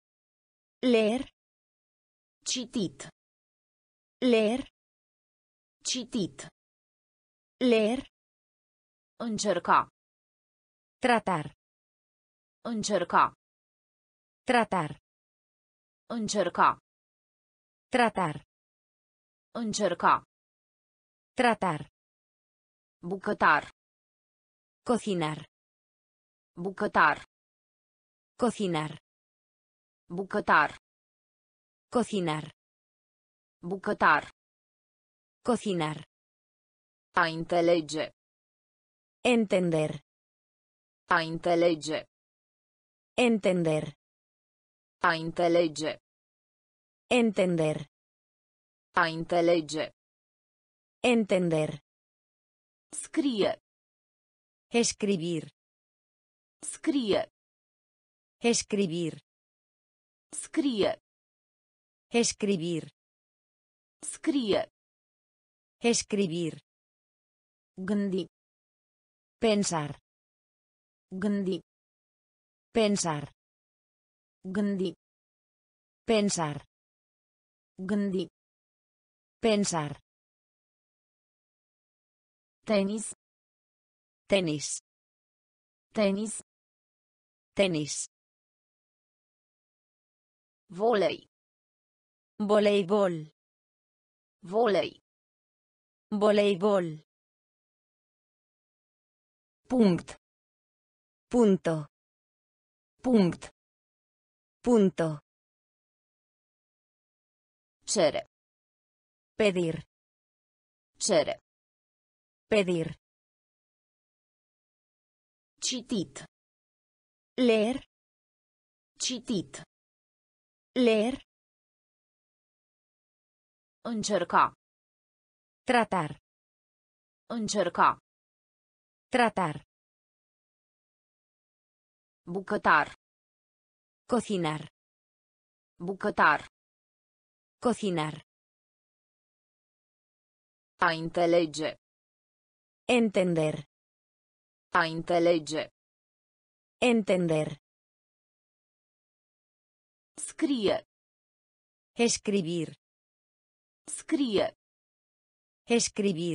Leer. Citit. Leer. Citit. Leer. Încerca. Tratar. Încerca. Tratar. Încerca. Tratar. Încerca. Tratar. Bucătar. Cocinar. Bucătar. Cocinar. Bucătar. Cocinar. Bucătar. Cocinar. A înțelege. Entender. A înțelege. Entender. A înțelege. Entender. A înțelege. Entender. Scrie. Escribir. Scrie. Escribir. Scrie. Escribir. Scrie. Escribir. Gândi. Pensar. Gândi. Pensar. Gândi. Pensar. Gândi. Pensar. Tenis. Tenis. Tenis. Tenis. Volei. Voleibol. Volei. Voleibol. Punct. Punto. Punct. Punto. Cere. Pedir. Cere. Pedir. Citit. Leer. Citit. Leer. Încerca. Tratar. Încerca. Tratar. Bucătar. Cocinar. Bucătar. Cocinar. A înțelege. Entender. A înțelege. Entender. Scrie. Escribir. Scrie. Escribir.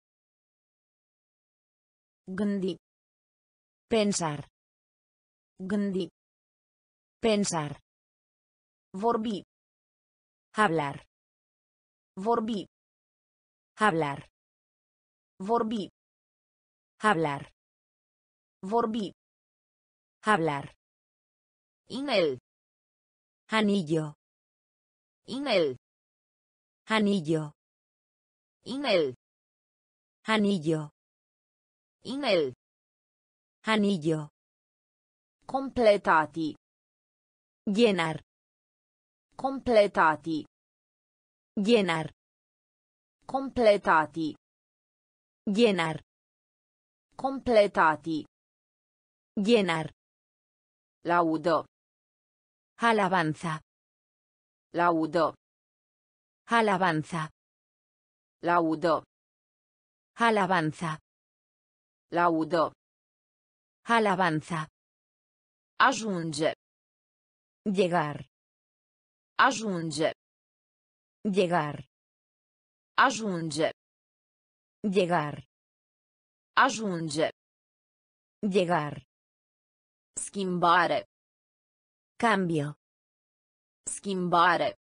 Gândi. Pensar. Gândi. Pensar. Vorbi. Hablar. Vorbi. Hablar. Vorbi. Hablar. Vorbi. Hablar. Inel. Anillo. Inel. Anillo. Inel. Anillo. Inel. Anillo. Completati. Llenar. Completati. Llenar. Completati. Llenar. Completati. Llenar. Laudă. Alabanza. Laudă. Alabanza. Laudă. Alabanza. Laudă. Alabanza. Ajunge. Llegar. Ajunge. Llegar. Ajunge. Llegar. Ajunge. Llegar. Schimbare. Cambio. Schimbare.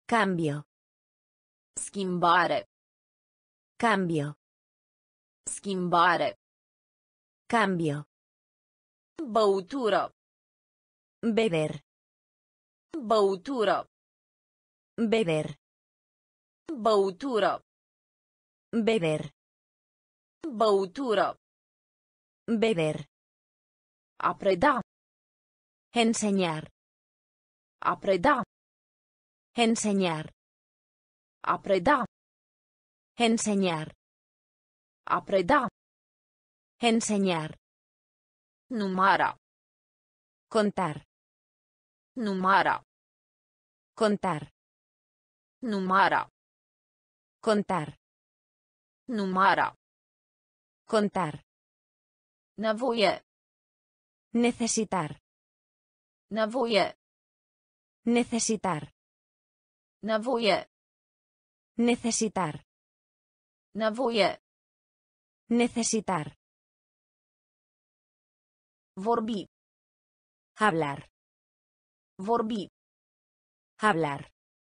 Cambio. Schimbare. Cambio. Schimbare. Cambio. Băutură. Beber. Băutură. Beber. Băutură. Beber. Băutură. Beber. A preda. Enseñar. A preda. Enseñar. A preda. Enseñar. A preda. Enseñar. Numara. Contar. Numara. Contar. Numara. Contar. Numara. Contar. Nevoie. Necesitar. Nevoie. Necesitar. Nevoie. Necesitar. Nevoie. Necesitar. Vorbi. Hablar. Vorbi. Hablar.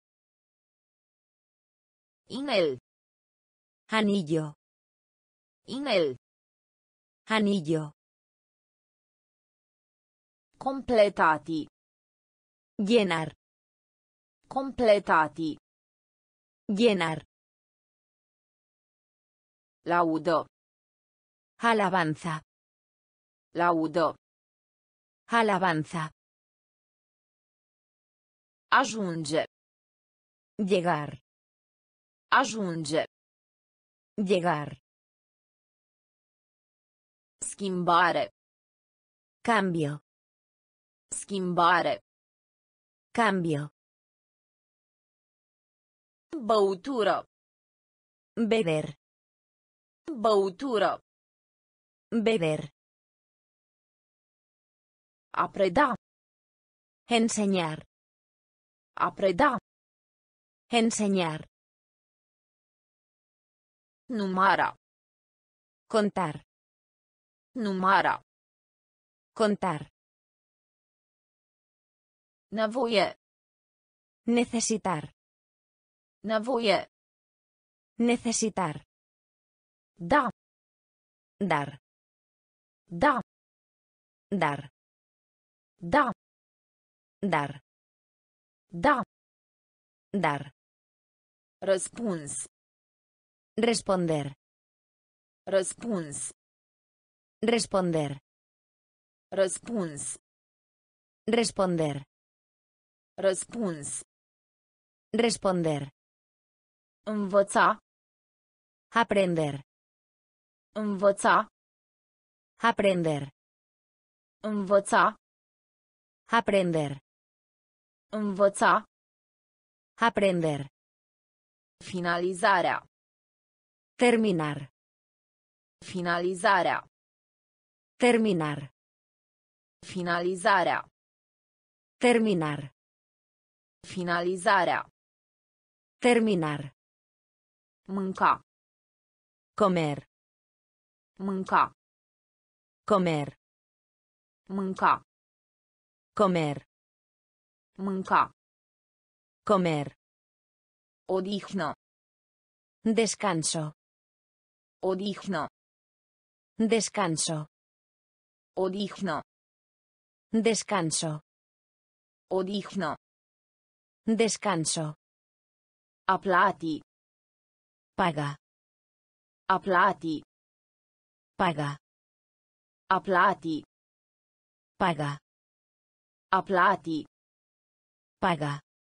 Inel. Anillo. Inel. Anillo. Completati. Llenar. Completati. Llenar. Laudă. Alabanza. Laudă. Alabanza. Ajunge. Llegar. Ajunge. Llegar. Schimbare. Cambio. Schimbare. Cambio. Băutură. Beber. Băutură. Beber. A preda. Enseñar. A preda. Enseñar. Numara. Contar. Numara. Contar. Nevoie. Necesitar. Nevoie. Necesitar. Da. Dar. Da. Dar. Da. Dar. Da. Dar. Răspuns. Responder. Răspuns. Responder. Răspuns. Responder. Răspuns. Responder. Învăța. Aprender. Învăța. Aprender. Învăța. Aprender. Învăța. Aprender. Finalizarea. Terminar. Finalizarea. Terminar. Finalizarea. Terminar. Finalizarea. Terminar. Mânca. Comer. Mânca. Comer. Mânca. Comer. Mânca. Comer. Odihnă. Descanso. Odihnă. Descanso. Odihnă. Descanso. Odihnă. Descanso. A plati. Paga. A plati. Paga. A plati. Paga. A plati. Paga.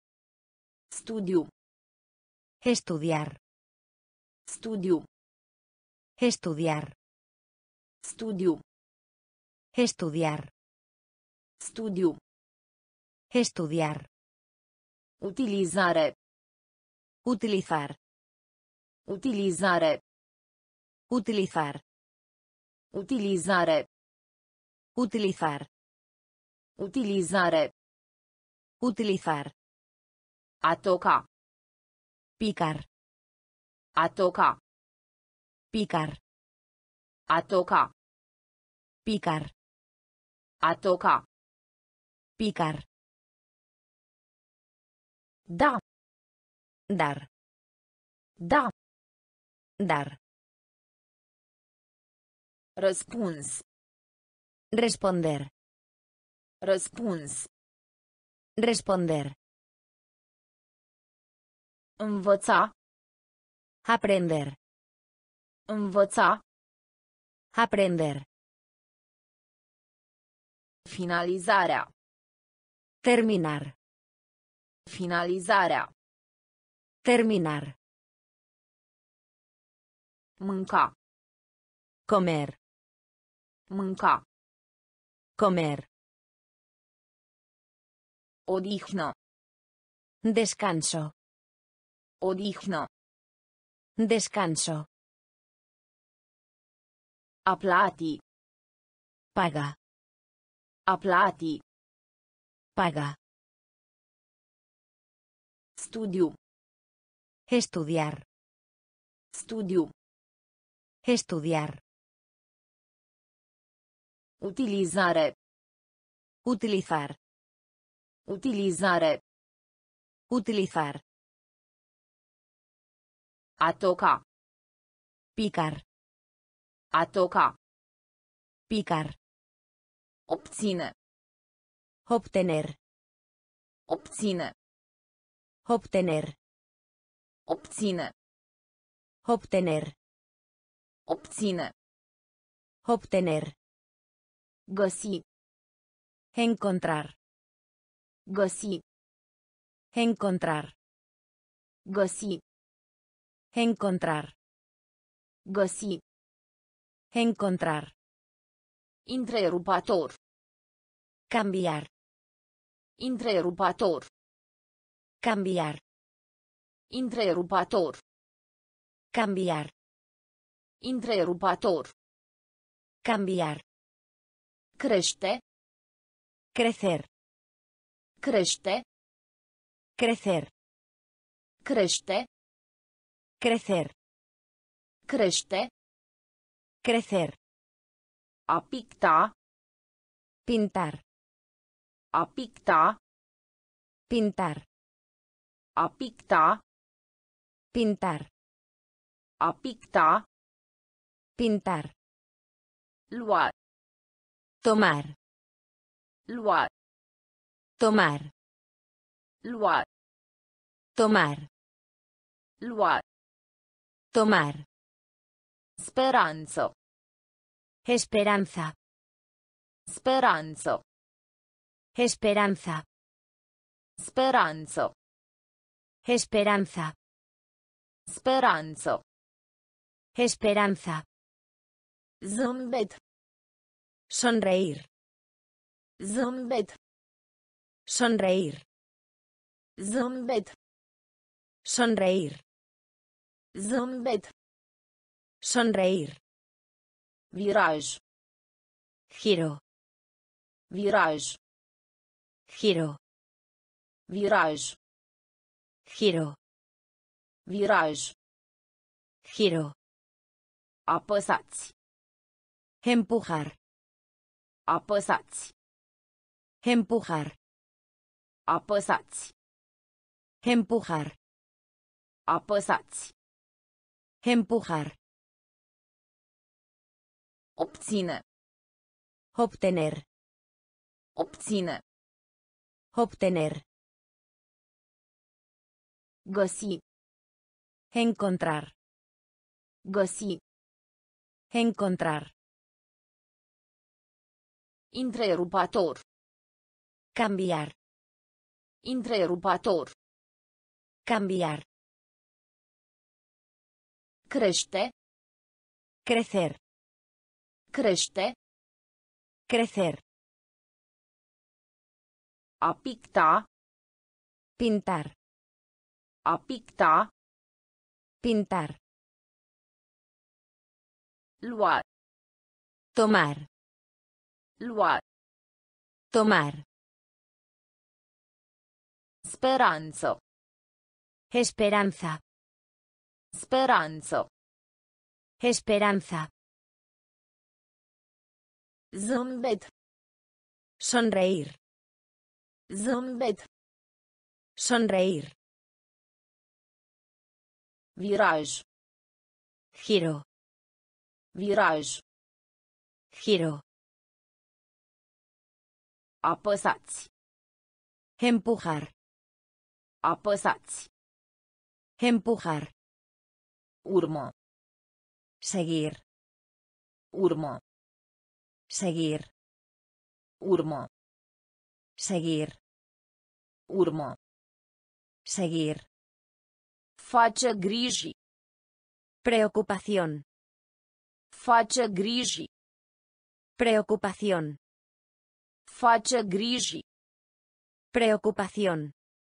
Studiu. Estudiar. Studiu. Estudiar. Studiu. Estudiar. Studiu. Estudiar. Utilizare. Utilizar. Utilizare. Utilizar. Utilizare. Utilizar. Utilizare. Utilizar. A toca. Picar. A toca. Picar. A toca. Picar. A toca. Picar. Da. Dar. Da. Dar. Răspuns. Responder. Răspuns. Responder. Învăța. Aprender. Învăța. Aprender. Finalizarea. Terminar. Finalizarea. Terminar. Mânca. Comer. Mânca. Comer. Odihnă. Descanso. Odihnă. Descanso. A plati. Paga. A plati. Paga. Studiu. Estudiar. Studiu. Estudiar. Utilizare. Utilizar. Utilizare. Utilizar. A toca. Picar. A toca. Picar. Obține. Obtener. Obține. Obtener. Obține. Obtener. Obține. Obtener. Găsi. Encontrar. Găsi. Encontrar. Găsi. Encontrar. Găsi. Encontrar. Întrerupator. Cambiar. Întrerupator. Cambiar. Întrerupator. Cambiar. Întrerupator. Cambiar. Crește. Crecer. Crește. Crecer. Crește. Crecer. Crește. Crecer. A picta. Pintar. A picta. Pintar. A picta. Pintar. A picta. Pintar. Lua. Tomar. Lua. Tomar. Lua. Tomar. Lua. Tomar. Speranță. Esperanza. Speranță. Esperanza. Speranță. Esperanza. Speranță. Esperanza. Zâmbet. Sonreír. Zâmbet. Sonreír. Zâmbet. Sonreír. Zâmbet. Sonreír. Viraj. Giro. Viraj. Giro. Viraj. Giro. Viraj. Giro. Apăsați. Empujar. Apăsați. Empujar. Apăsați. Empujar. Apăsați. Empujar. Obține. Obtener. Obține. Obtener. Găsi. Encontrar. Găsi. Encontrar. Întrerupator. Cambiar. Întrerupator. Cambiar. Crește. Crecer. Crește. Crecer. A picta. Pintar. A picta. Pintar. Lua. Tomar. Lua. Tomar. Speranță. Esperanza. Speranță. Esperanza. Zâmbet. Sonreír. Zâmbet. Sonreír. Viraj. Giro. Viraj. Giro. Apăsați. Empujar. Apăsați. Empujar. Urmă. Seguir. Urmă. Seguir. Urmă. Seguir. Urmă. Seguir. Face griji. Preocupación. Face griji. Preocupación. Face griji. Preocupación.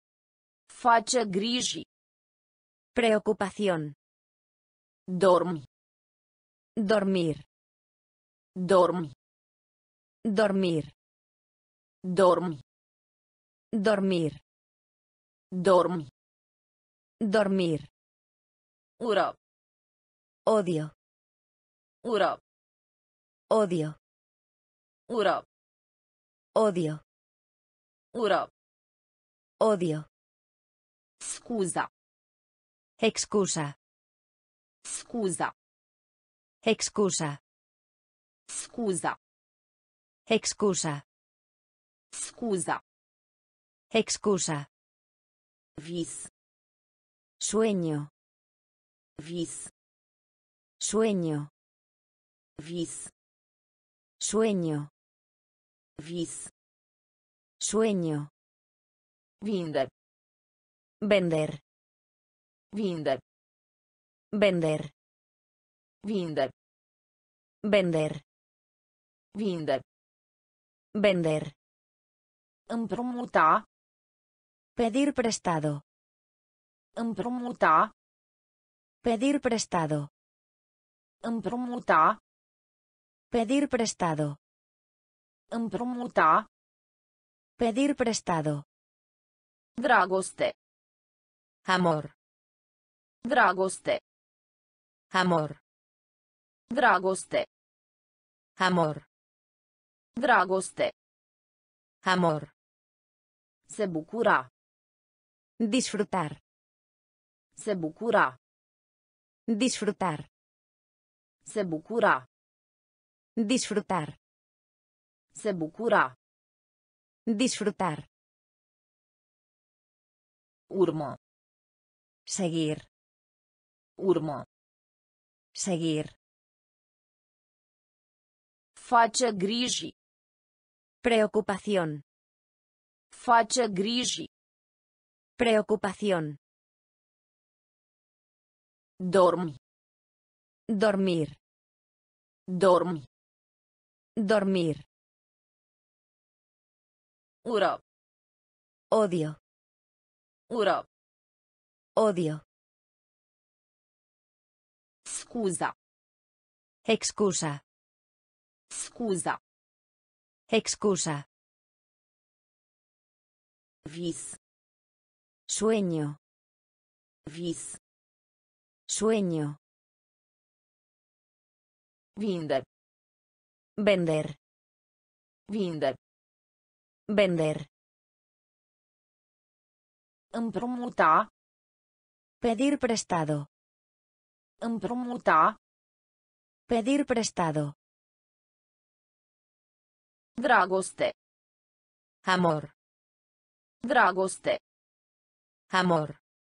Face griji. Preocupación. Dormi. Dormir. Dormi. Dormir. Dormi. Dormir. Dormi. Dormir. Ură. Odio. Ură. Odio. Ură. Odio. Ură. Odio. Scuza. Excusa. Scuza. Excusa. Scuza. Excusa. Scuza. Excusa. Vis. Sueño. Vis. Sueño. Vis. Sueño. Vis. Sueño. Vinde. Vender. Vinde. Vender. Vinde. Vender. Vinde. Vender. Împrumuta. Pedir prestado. Împrumuta. Pedir prestado. Împrumuta. Pedir prestado. Împrumuta. Pedir prestado. Dragoste. Amor. Dragoste. Amor. Dragoste. Amor. Dragoste. Amor. Se bucura. Disfrutar. Se bucura. Disfrutar. Se bucura. Disfrutar. Se bucura. Disfrutar. Urmă. Seguir. Urmă. Seguir. Face griji. Preocupación. Face griji. Preocupación. Dormi. Dormir. Dormi. Dormir. Ură. Odio. Ură. Odio. Scuza. Excusa. Scuza. Excusa. Vis. Sueño. Vis. Sueño. Vinde. Vender. Vinde. Vender. Împrumuta. Pedir prestado. Împrumuta. Pedir prestado. Dragoste. Amor. Dragoste. Amor.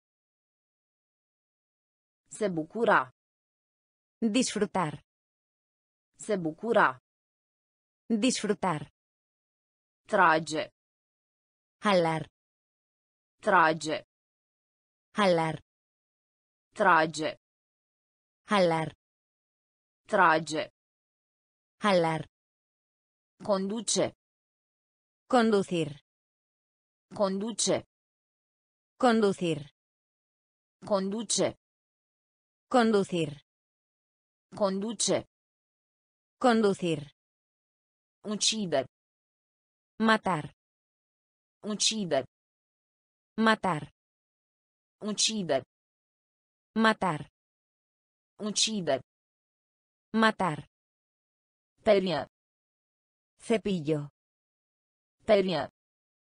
Se bucura. Disfrutar. Se bucura. Disfrutar. Trage. Jalar. Trage. Jalar. Trage. Jalar. Trage. Jalar. Conduce. Conducir. Conduce. Conducir. Conduce. Conducir. Conduce. Conducir. Uccide. Matar. Uccide. Matar. Uccide. Matar. Uccide. Matar. Perie. Cepillo. Perie.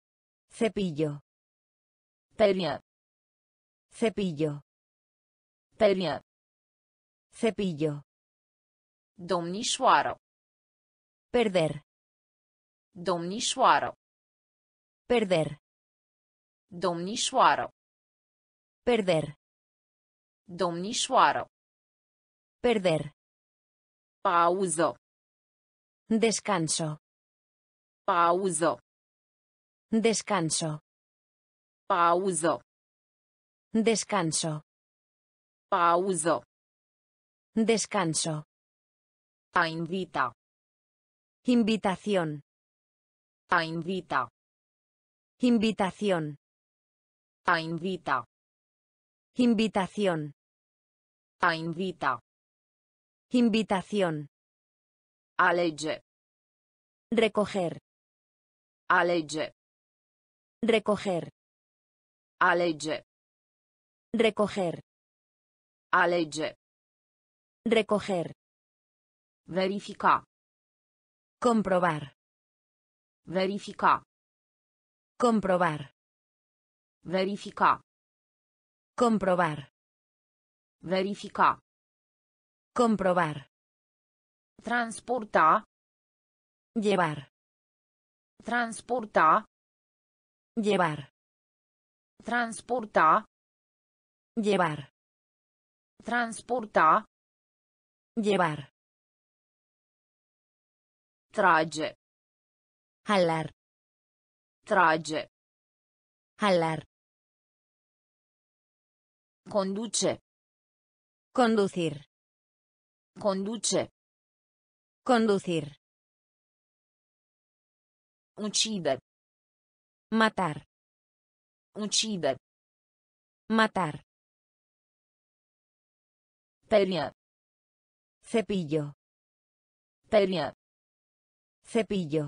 Cepillo. Perie. Cepillo. Perie. Cepillo. Domnișoară. Perder. Domnișoară. Perder. Domnișoară. Perder. Domnișoară. Perder. Pauză. Descanso. Pauză. Descanso. Pauză. Descanso. Pauză. Descanso. A invita. Invitación. A invita. Invitación. A invita. Invitación. A invita. Invitación. Alege. Recoger. Alege. Recoger. Alege. Recoger. Alege. Recoger. Verifica. Comprobar. Verifica. Comprobar. Verifica. Comprobar. Verifica. Comprobar. Transporta. Llevar. Transporta. Llevar. Transporta. Llevar. Transporta. Llevar. Trage. Jalar. Trage. Jalar. Conduce. Conducir. Conduce. Conducir. Ucide. Matar. Ucide. Matar. Perie. Cepillo. Perie. Cepillo.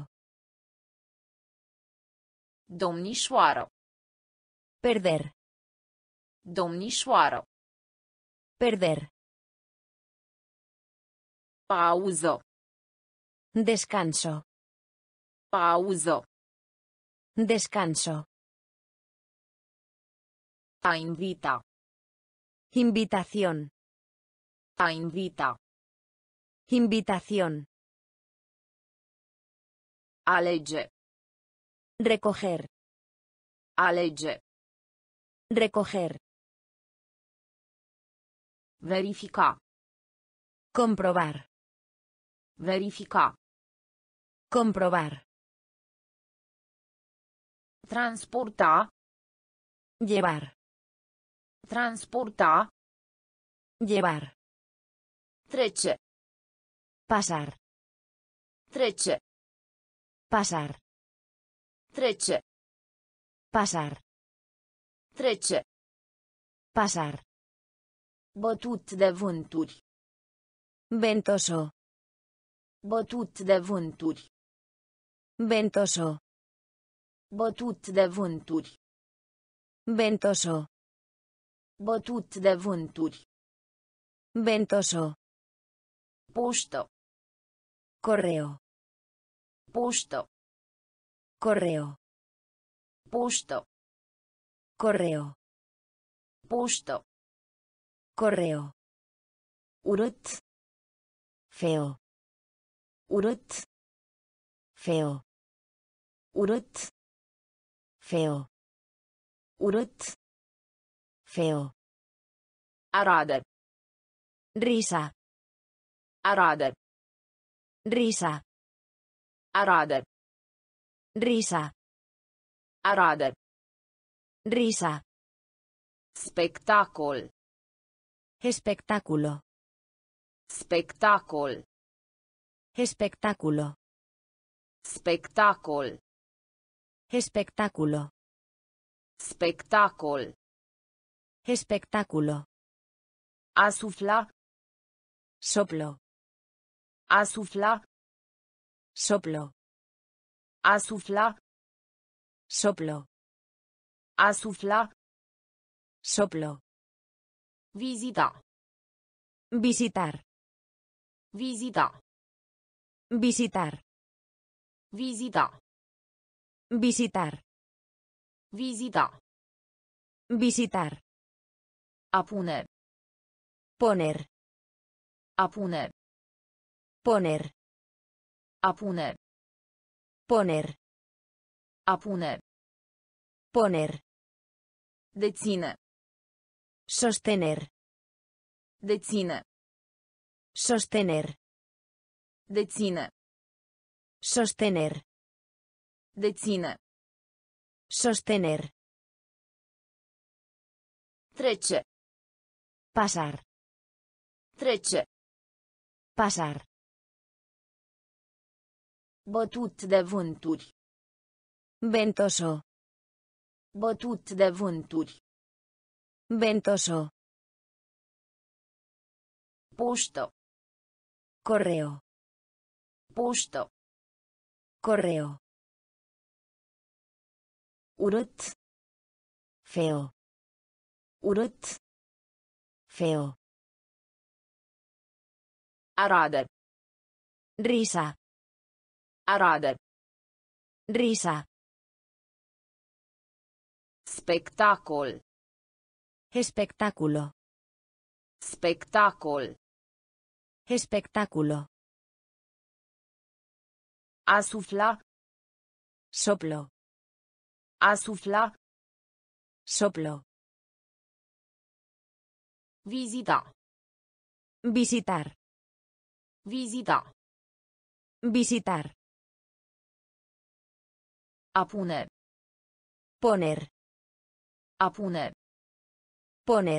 Domnișoară. Perder. Domnișoară. Perder. Pauză. Descanso. Pauză. Descanso. A invita. Invitación. A invita. Invitación. Alege. Recoger. Alege. Recoger. Verifica. Comprobar. Verifica. Comprobar. Transporta. Llevar. Transporta. Llevar. Trece. Pasar. Trece. Pasar. Trece. Pasar. Trece. Pasar. Bătut de vânturi. Ventoso. Bătut de vânturi. Ventoso. Bătut de vânturi. Ventoso. Bătut de vânturi. Ventoso. Poștă. Correo. Poștă. Correo. Poștă. Correo. Poștă. Correo. Urât. Feo. Urât. Feo. Urât. Feo. Urât. Feo. Arade. Risa. Arade. Risa. Arade. Risa. Arade. Risa. Spectacol. Espectáculo. Spectacol. Espectáculo. Spectacol. Espectáculo. Spectacol. Espectáculo. Asufla. Soplo. Asufla. Soplo. Asufla. Soplo. Asufla. Soplo. Vizita. Visitar. Vizita. Visitar. Vizita. Visitar. Vizita. Visitar. A pune. Poner. A pune. Poner. A pune. Poner. A pune. Poner. Deține. Sostener. Deține. Sostener. Deține. Sostener. Deține. Sostener. Trece. Pasar. Trece. Pasar. Bătut de vânturi. Ventoso. Bătut de vânturi. Ventoso. Poștă. Correo. Poștă. Correo. Urât. Feo. Urât. Feo. Arade. Risa. Arade. Risa. Spectacol. Espectáculo. Spectacol. Espectáculo. Asufla. Soplo. Asufla. Soplo. Vizita. Visitar. Vizita. Visitar. A pune. Poner. A pune. Poner.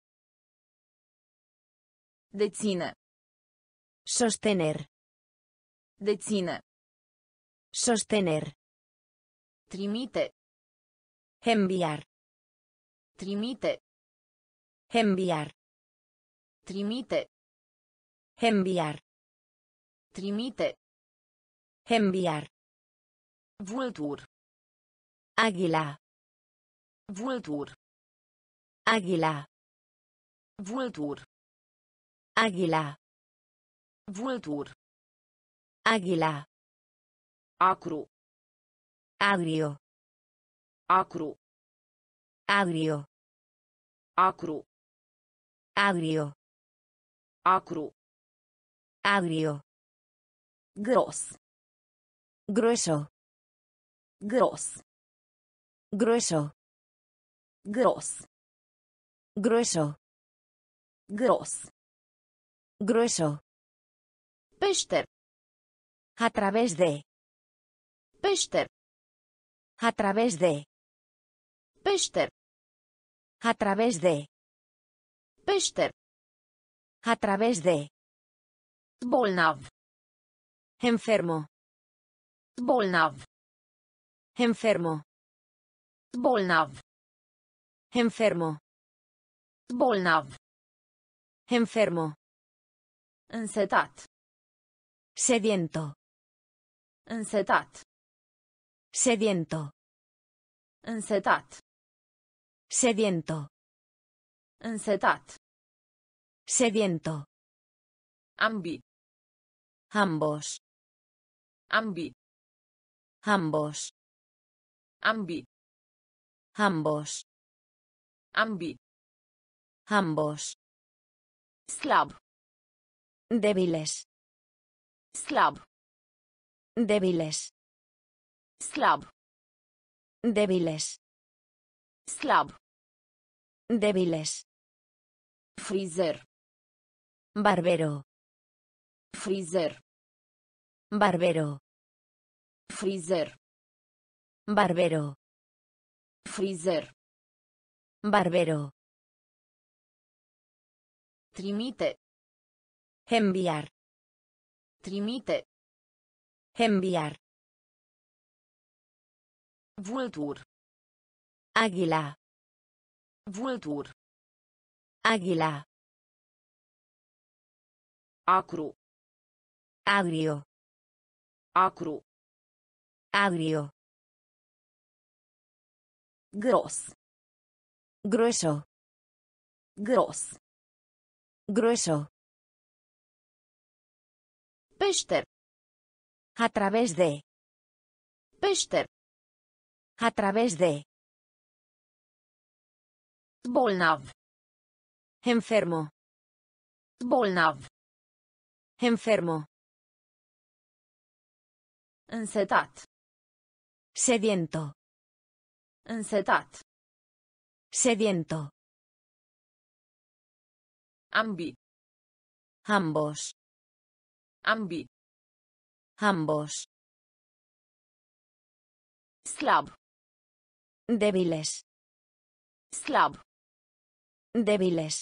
Deține. Sostener. Deține. Sostener. Trimite. Enviar. Trimite. Enviar. Trimite. Enviar. Trimite. Enviar. Vultur. Águila. Vultur. Águila. Vultur. Águila. Vultur. Águila. Acru. Agrio. Acru. Agrio. Acru. Agrio. Acru. Agrio. Gros. Grueso. Gros. Grueso. Gros. Grueso. Gros. Grueso. Peșter. A través de. Peșter. A través de. Peșter. A través de. Peșter. A través de. Bolnav. Enfermo. Bolnav. Enfermo. Bolnav. Enfermo. Bolnav. Enfermo. Însetat. Sediento. Însetat. Sediento. Însetat. Sediento. Însetat. Sediento. Ambi. Ambos. Ambi. Ambos. Ambi. Ambos. Ambi. Ambos. Slab. Débiles. Slab. Débiles. Slab. Débiles. Slab. Débiles. Frizer. Barbero. Frizer. Barbero. Frizer. Barbero. Frizer. Barbero. Trimite. Enviar. Trimite. Enviar. Vultur. Águila. Vultur. Águila. Acru. Agrio. Acru. Agrio. Gros. Grueso. Gros. Grueso. Peșter. A través de. Peșter. A través de. Bolnav. Enfermo. Bolnav. Enfermo. Însetat. Sediento. Însetat. Sediento. Ambi. Ambos. Ambi. Ambos. Slab. Débiles. Slab. Débiles.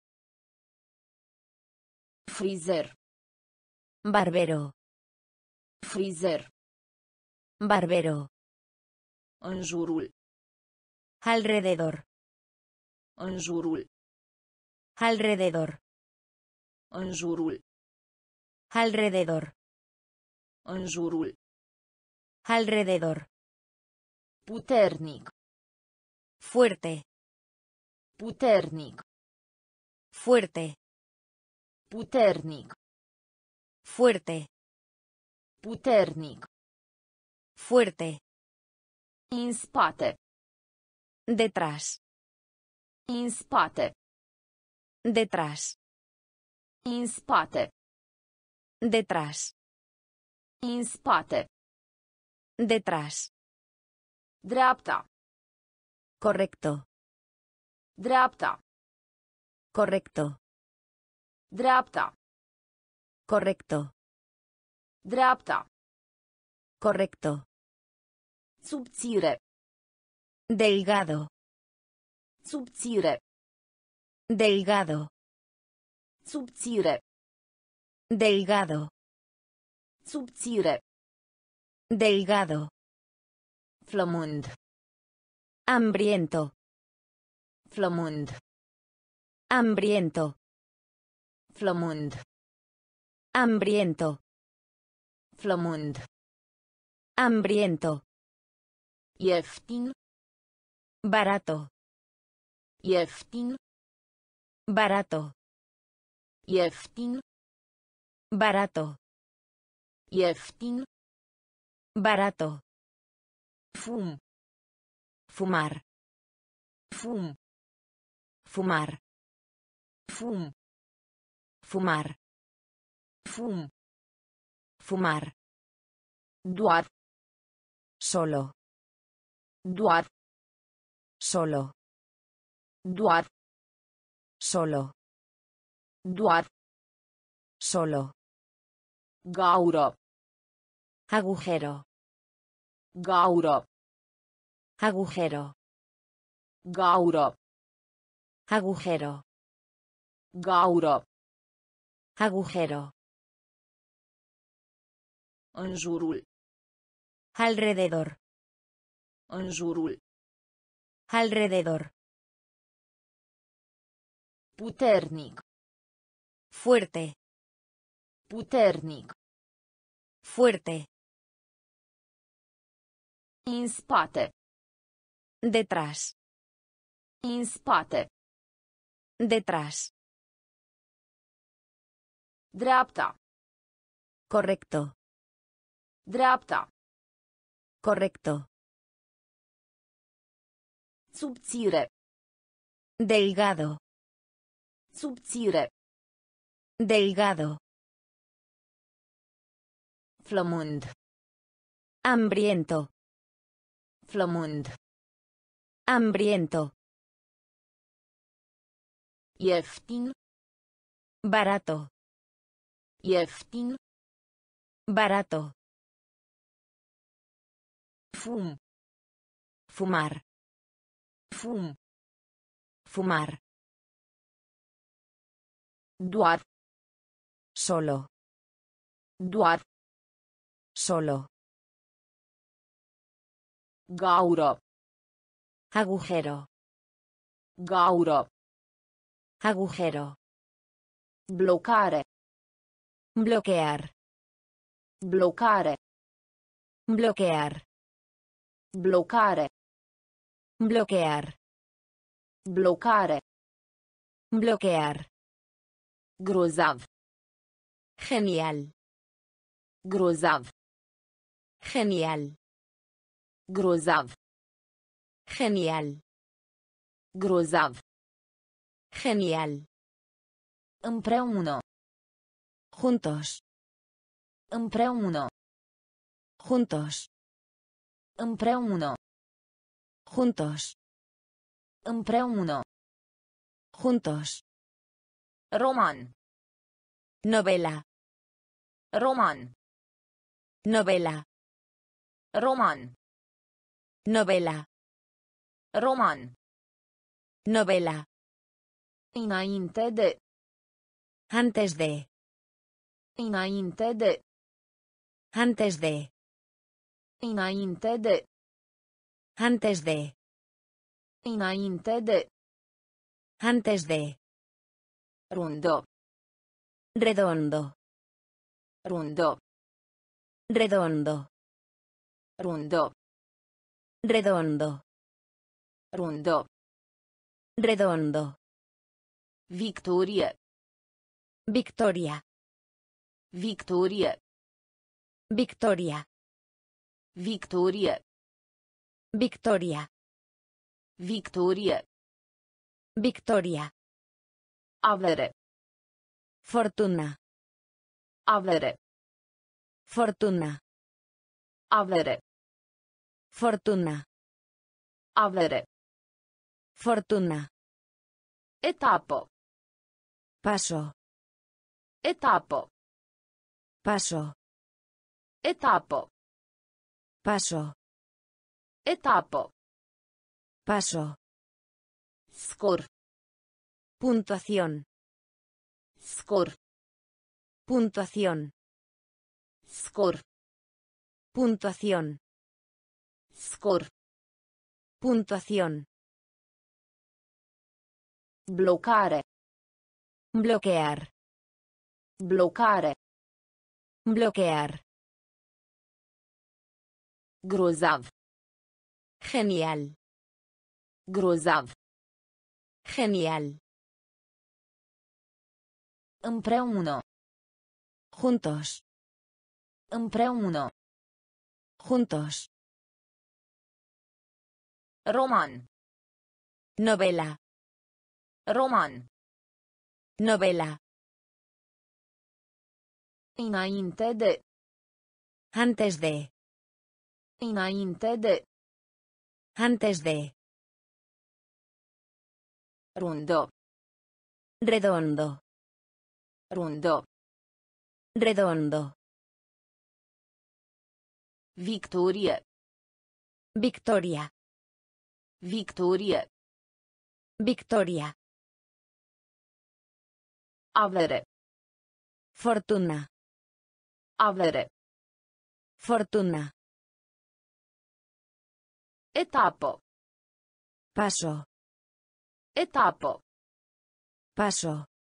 Frizer. Barbero. Frizer. Barbero. În jurul. Alrededor. În jurul. Alrededor. În jurul. Alrededor. În jurul. Alrededor. Puternic. Fuerte. Puternic. Fuerte. Puternic. Fuerte. Puternic. Fuerte. În spate. Detrás. În spate. Detrás. În spate. Detrás. În spate. Detrás. Dreapta. Correcto. Dreapta. Correcto. Dreapta. Correcto. Dreapta. Correcto. Subțire. Delgado. Subțire. Delgado. Subțire. Delgado. Subțire. Delgado. Flămând. Hambriento. Flămând. Hambriento. Flămând. Hambriento. Flămând. Hambriento. Ieftin. Barato. Ieftin. Barato. Ieftin. Barato. Ieftin. Barato. Fum. Fumar. Fum. Fumar. Fum. Fumar. Fum. Fumar. Doar. Solo. Doar. Solo. Doar. Solo. Doar. Solo. Gaură. Agujero. Gaură. Agujero. Gaură. Agujero. Gaură. Agujero. În jurul. Alrededor. În jurul. Alrededor. Puternic. Fuerte. Puternic. Fuerte. În spate. Detrás. În spate. Detrás. Dreapta. Correcto. Dreapta. Correcto. Subțire. Delgado. Subțire. Delgado. Flămând. Hambriento. Flămând. Hambriento. Ieftin. Barato. Ieftin. Barato. Fum. Fumar. Fum. Fumar. Doar. Solo. Doar. Solo. Gaură. Agujero. Gaură. Agujero. Blocare. Bloquear. Blocare. Bloquear. Blocare. Bloquear. Blocare. Bloquear. Grozav. Genial. Grozav. Genial. Grozav. Genial. Grozav. Genial. Împreună. Juntos. Împreună. Juntos. Împreună. Juntos. Împreună. Juntos. Roman. Novela. Roman. Novela. Roman. Novela. Roman. Novela. Înainte de. Antes de. Înainte de. Antes de. Înainte de. Antes de. Înainte de. Antes de. Rundo. Redondo. Rundo. Redondo. Rundo. Redondo. Rundo. Redondo. Victorie. Victoria. Victorie. Victoria. Victorie. Victoria. Victorie. Victoria. Avere. Fortuna. Avere. Fortuna. Avere. Fortuna. Avere. Fortuna. Etapă. Paso. Etapă. Paso. Etapă. Paso. Etapă. Paso. Scor. Puntuación. Scor. Puntuación. Scor. Puntuación. Scor. Puntuación. Blocare. Bloquear. Blocare. Bloquear. Grozav. Genial. Grozav. Genial. Împreună. Juntos. Împreună. Juntos. Roman. Novela. Roman. Novela. Înainte de. Antes de. Înainte de. Antes de. Rundo. Redondo. Rundo. Redondo. Victorie. Victoria. Victorie. Victoria. Avere. Fortuna. Avere. Fortuna. Etapă. Paso. Etapă. Paso.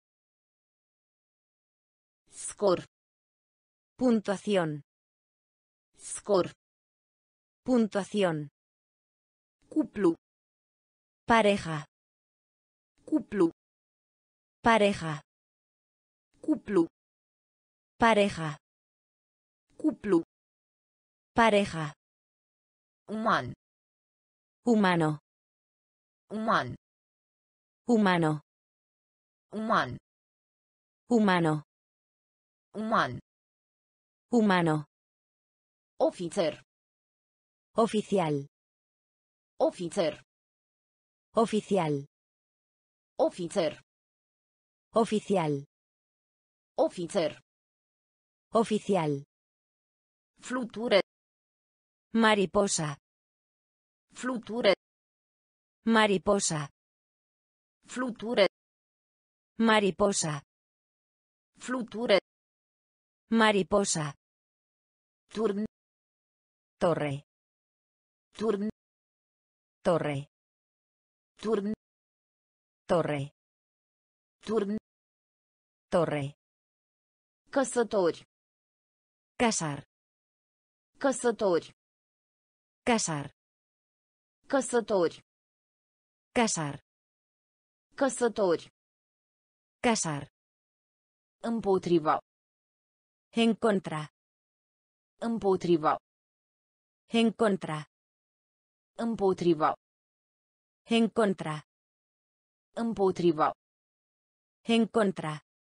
Scor. Puntuación. Scor. Puntuación. Cuplu. Pareja. Cuplu. Pareja. Cuplu. Pareja. Cuplu. Pareja. Uman. Humano. Uman. Humano. Uman. Humano. Uman. Humano. Ofițer. Oficial. Ofițer. Oficial. Ofițer. Oficial. Ofițer. Oficial. Fluture. Mariposa. Fluture. Mariposa. Fluture. Mariposa. Fluture. Mariposa. Turn. Torre. Turn. Torre. Turn. Torre. Turn. Torre. Căsători. Casar. Căsători. Casar. Căsători. Casar. Căsători. Casar. Împotriva. En contra. Împotriva. En contra. Împotriva. En contra. Împotriva. En contra.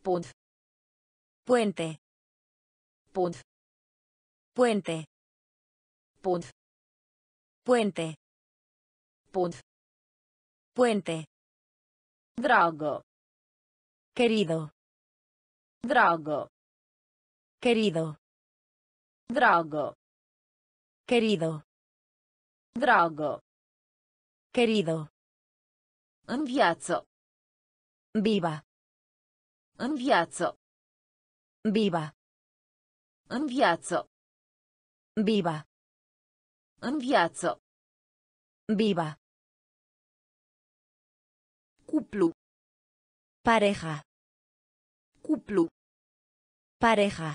Pod. Puente. Pod. Puente. Pod. Puente. Pod. Puente. Dragă. Querido. Dragă. Querido. Dragă. Querido. Dragă. Querido. În viață. Viva. În viață. Viva. În viață. Viva. În viață. Viva. Cuplu. Pareja. Cuplu. Pareja.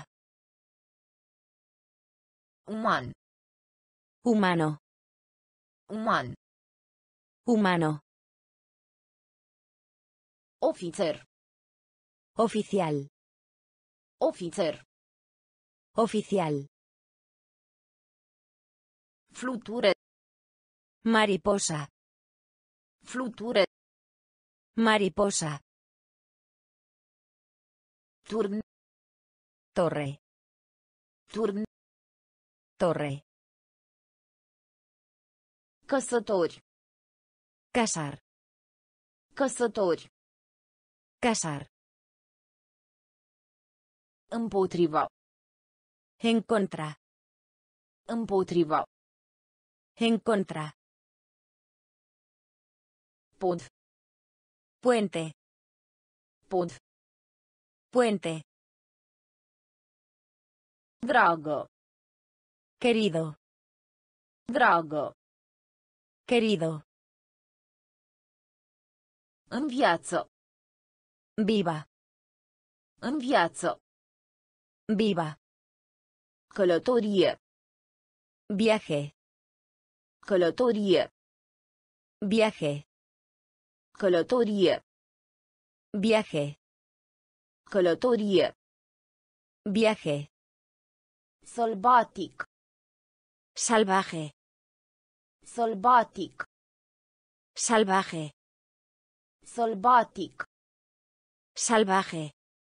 Uman. Humano. Uman. Humano. Ofițer. Oficial. Ofițer. Oficial. Fluture. Mariposa. Fluture. Mariposa. Turn. Torre. Turn. Torre. Căsători. Casar. Căsători. Casar. Împotriva. En contra. Împotriva. En contra. Pod. Puente. Pod. Puente. Dragă. Querido. Dragă. Querido. În viață. Viva. În viață. Viva. Călătorie. Viaje. Călătorie. Viaje. Călătorie. Viaje. Călătorie. Viaje. Sălbatic. Salvaje. Sălbatic. Salvaje. Sălbatic. Salvaje.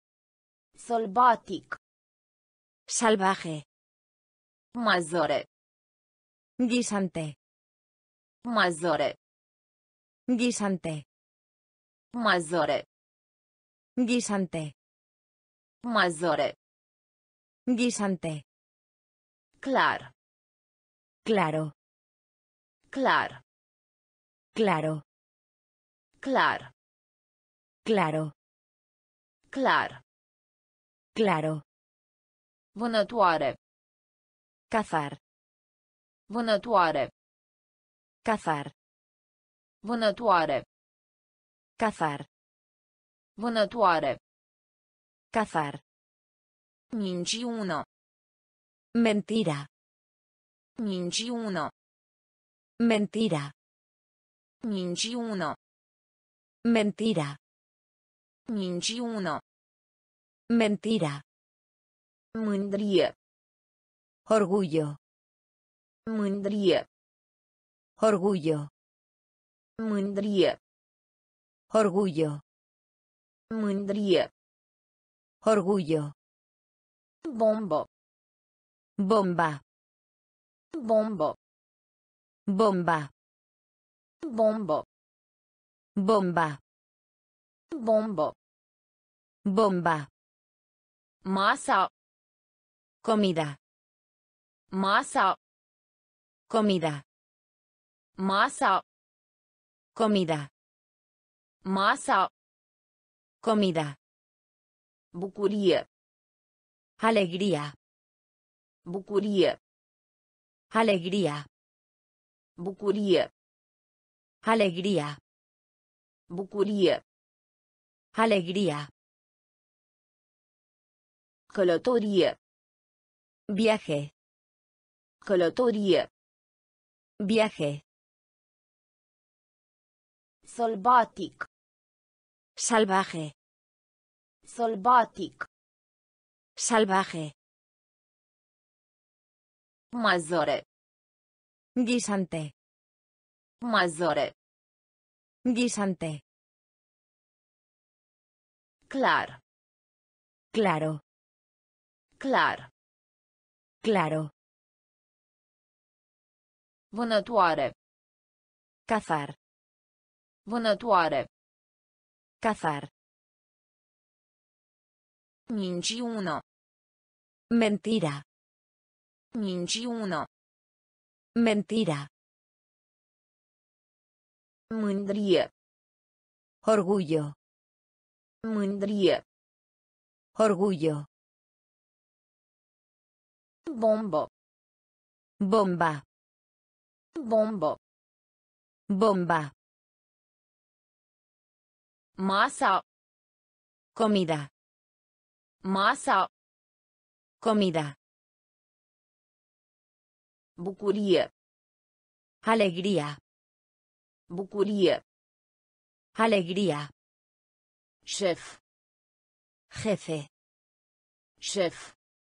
Sălbatic. Salvaje. Mazăre. Guisante. Mazăre. Guisante. Mazăre. Guisante. Mazăre. Guisante. Clar. Claro. Clar. Claro. Clar. Claro. Clar. Claro. Vânătoare. Cazar. Vânătoare. Cazar. Vânătoare. Cazar. Vânătoare. Cazar. Minciună. Mentira. Minciună. Mentira. Minciună. Mentira. Minciună. Mentira. Mândrie. Orgullo. Mândrie. Orgullo. Mândrie. Orgullo. Mândrie. Orgullo. Bombă. Bomba. Bombă. Bomba. Bombă. Bomba. Bombă. Bomba. Masa. Comida. Masa. Comida. Masa. Comida. Masa. Comida. Bucurie. Alegría. Bucurie. Alegría. Bucurie. Alegría. Bucurie. Alegría. Călătorie. Viaje. Călătorie. Viaje. Sălbatic. Salvaje. Sălbatic. Salvaje. Mazăre. Guisante. Mazăre. Guisante. Clar. Claro. Clar. Claro. Vânătoare. Cazar. Vânătoare. Cazar. Minciună. Mentira. Minciună. Mentira. Mândrie. Orgullo. Mândrie. Orgullo. Bombă. Bomba. Bombă. Bomba. Masa. Comida. Masa. Comida. Bucurie. Alegría. Bucurie. Alegría. Șef. Jefe. Șef.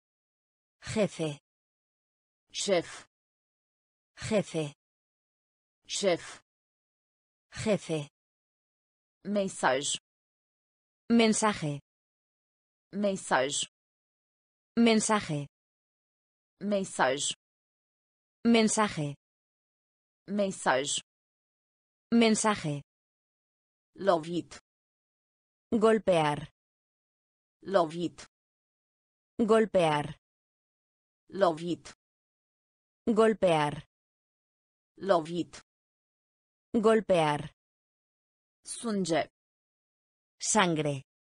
Jefe. Șef. Jefe. Șef. Jefe. Mesaj. Mensaje. Mesaj. Mensaje. Mesaj. Mensaje. Mesaj. Mensaje. Lovit. Golpear. Lovit. Golpear. Lovit. Golpear. Lovit. Golpear. Sânge. Sangre.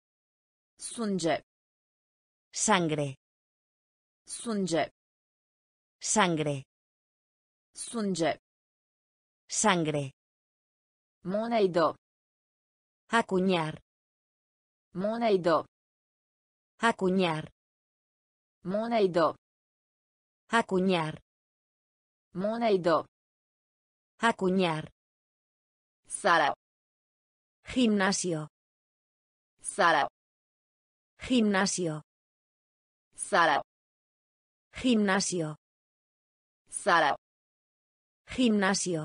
Sânge. Sangre. Sânge. Sangre. Sânge. Sangre. Monedă. Acuñar. Monedă. Acuñar. Monedă. Acuñar. Monedă. Acuñar. Sala. Gimnasio. Sala. Gimnasio. Sala. Gimnasio. Sala. Gimnasio.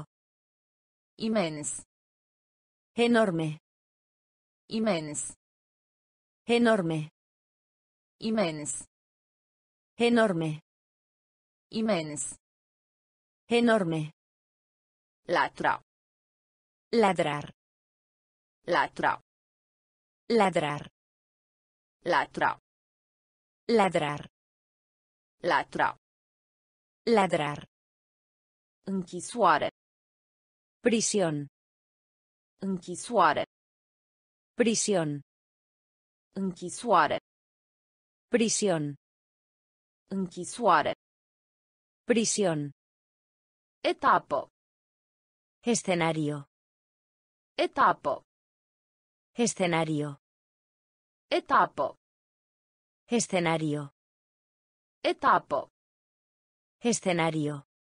Imens. Enorme. Imens. Enorme. Imens. Enorme. Imens. Enorme. Latra. Ladrar. Latra. Ladrar. Latra. Ladrar. Latra. Ladrar. Închisoare. Prisión. Închisoare. Prisión. Închisoare. Prisión. Închisoare. Prisión. Etapă. Escenario. Etapă. Escenario. Etapă. Escenario. Etapă. Escenario.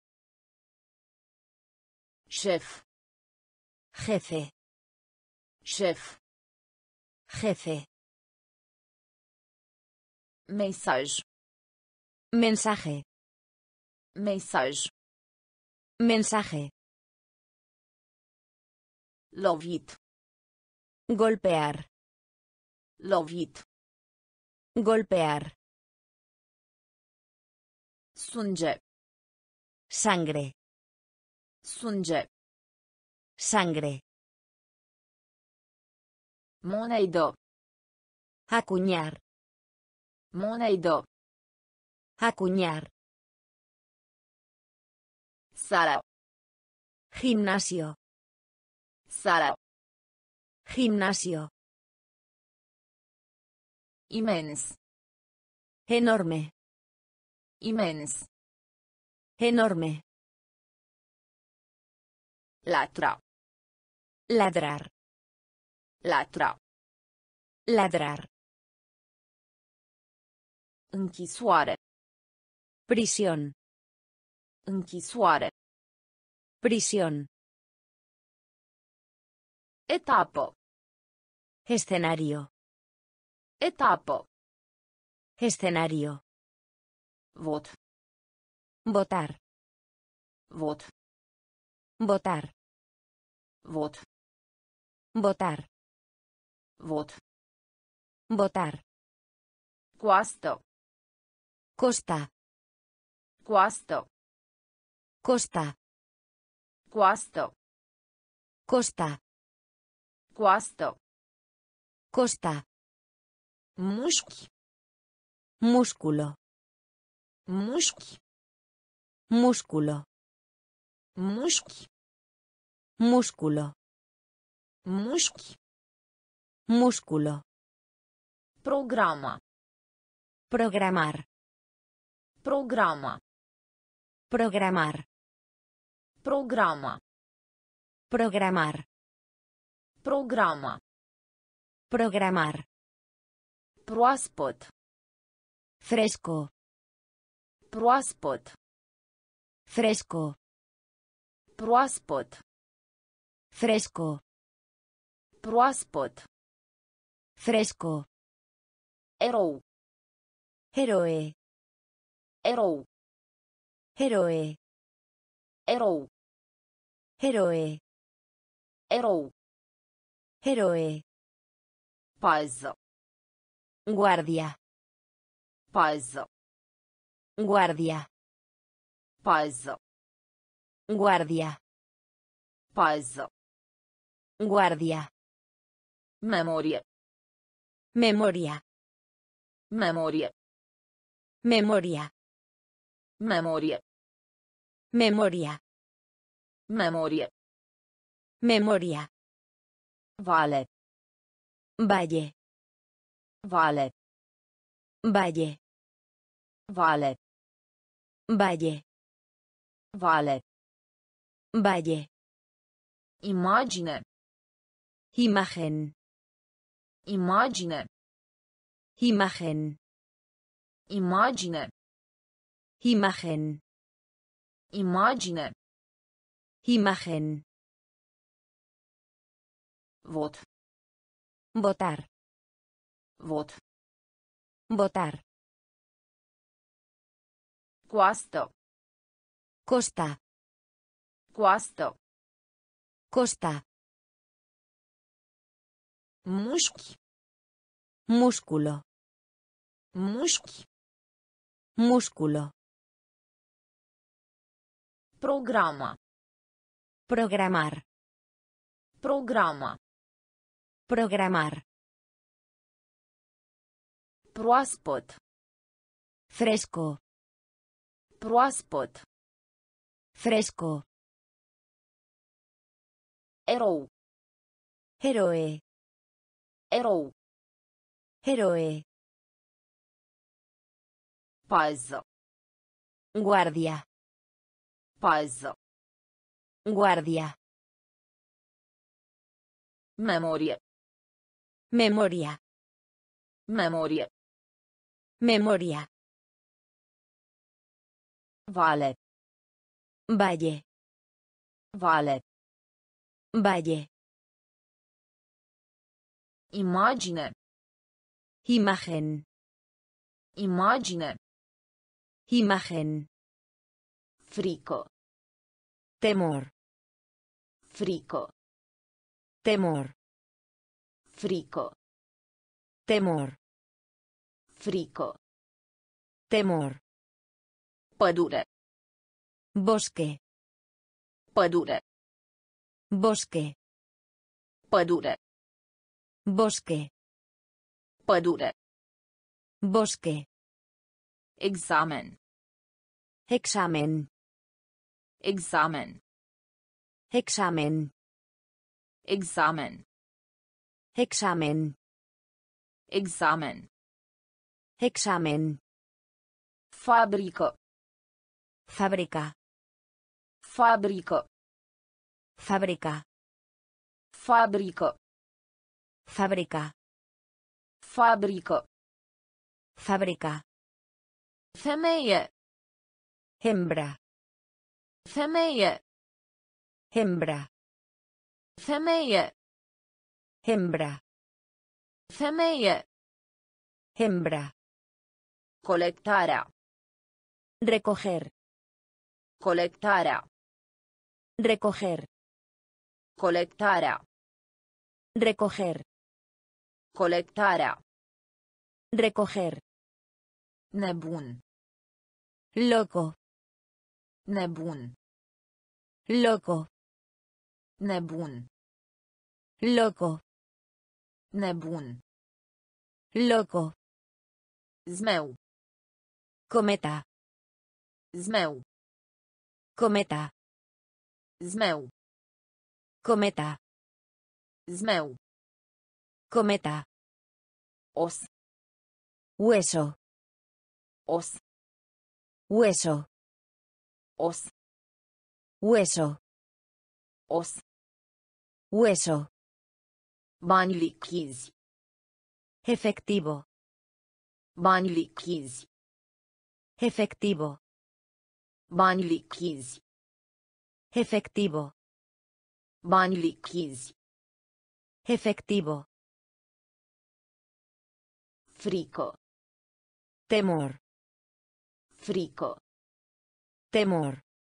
Șef. Jefe. Șef. Jefe. Mesaj. Mensaje. Mesaj. Mensaje. Lovit. Golpear. Lovit. Golpear. Sânge. Sangre. Sânge. Sangre. Monedă. Acuñar. Monedă. Acuñar. Sala. Gimnasio. Sala. Gimnasio. Imens. Enorme. Imens. Enorme. Latra. Ladrar. Latra. Ladrar. Închisoare. Prisión. Închisoare. Prisión. Etapă. Escenario. Etapă. Escenario. Vot. Votar. Vot. Votar. Vot. Votar. Vot. Votar. Coastă. Costa. Coastă. Costa. Coastă. Costa. Coastă. Costa. Mușchi. Músculo. Mușchi. Músculo. Mușchi. Músculo. Mușchi. Músculo. Programa. Programar. Programa. Programar. Programa. Programar. Programa. Programar. Proaspăt. Fresco. Proaspăt. Fresco. Proaspăt. Fresco. Proaspăt. Fresco. Erou. Héroe. Erou. Héroe. Erou. Héroe. Erou. Héroe. Pază. Guardia. Pază. Guardia. Pază. Guardia. Pază. Guardia. Memorie. Memoria. Memorie. Memoria. Memorie. Memoria. Memorie. Memoria. Vale. Valle. Vale. Valle. Vale. Valle. Vale. Valle. Imagine. Imagen. Imagine. Imagen. Imagine. Imagen. Imagine. Imagen. Vot. Votar. Vot. Votar. Coastă. Costa. Coastă. Costa. Mușchi. Músculo. Mușchi. Músculo. Programa. Programar. Programa. Programar. Proaspăt. Fresco. Proaspăt. Fresco. Erou. Héroe. Erou. Héroe. Pază. Guardia. Pază. Guardia. Memorie. Memoria. Memorie. Memoria. Vale. Valle. Vale. Valle. Imagine. Imagen. Imagine. Imagen. Frică. Temor. Frică. Temor. Frică. Temor. Frică. Temor. Pădure. Bosque. Pădure. Bosque. Pădure. Bosque. Pădure. Bosque. Examen. Examen. Examen. Examen. Examen. Examen. Examen. Examen. Fabrică. Fábrica. Fabrică. Fábrica. Fabrică. Fábrica. Fabrică. Fábrica. Femeie. Hembra. Femeie. Hembra. Femeie. Hembra. Femeie. Hembra. Colectarea. Recoger. Colectarea. Recoger. Colectarea. Recoger. Colectarea. Recoger. Nebun. Loco. Nebun. Loco. Nebun. Loco. Nebun. Loco. Zmeu. Cometa. Zmeu. Cometa. Zmeu. Cometa. Zmeu. Cometa. Os. Hueso. Os. Hueso. Os. Hueso. Os. Hueso. Bani lichizi. Efectivo. Bani lichizi. Efectivo. Bani lichizi. Efectivo. Bani lichizi. Efectivo. Frico. Temor. Frico. Temor.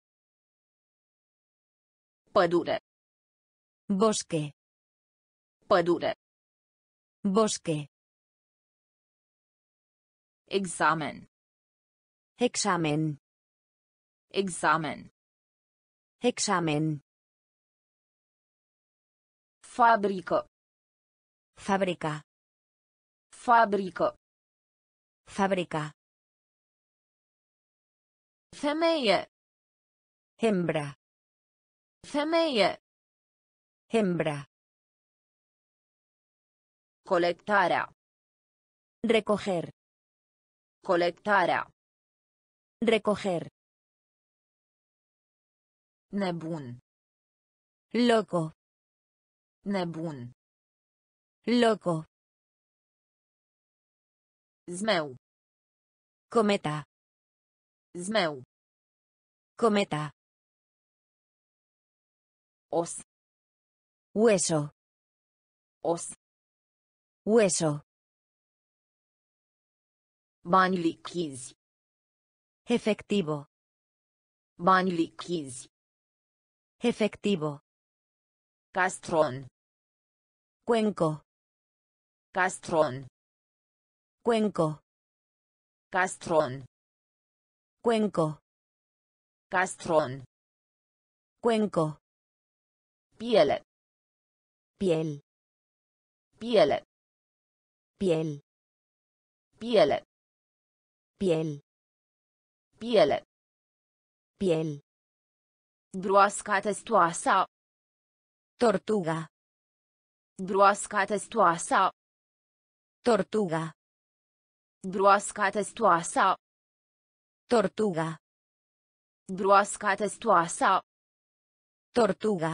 Pădure. Bosque. Pădure. Bosque. Examen. Examen. Examen. Examen. Fabrică. Fábrica. Fabrică. Fábrica. Femeie. Hembra. Femeie. Hembra. Colectarea. Recoger. Colectarea. Recoger. Nebun. Loco. Nebun. Loco. Zmeu. Cometa. Zmeu. Cometa. Os. Hueso. Os. Hueso. Bani lichizi. Efectivo. Bani lichizi. Efectivo. Castron. Cuenco. Castron. Cuenco. Castron. Cuenco. Castron. Cuenco. Piele. Piel. Piele. Piel. Piele. Piel. Piele. Piel. Broasca testoasa. Tortuga. Broasca testoasa. Tortuga. Broasca testoasa. Tortuga. Broasca testoasa. Tortuga.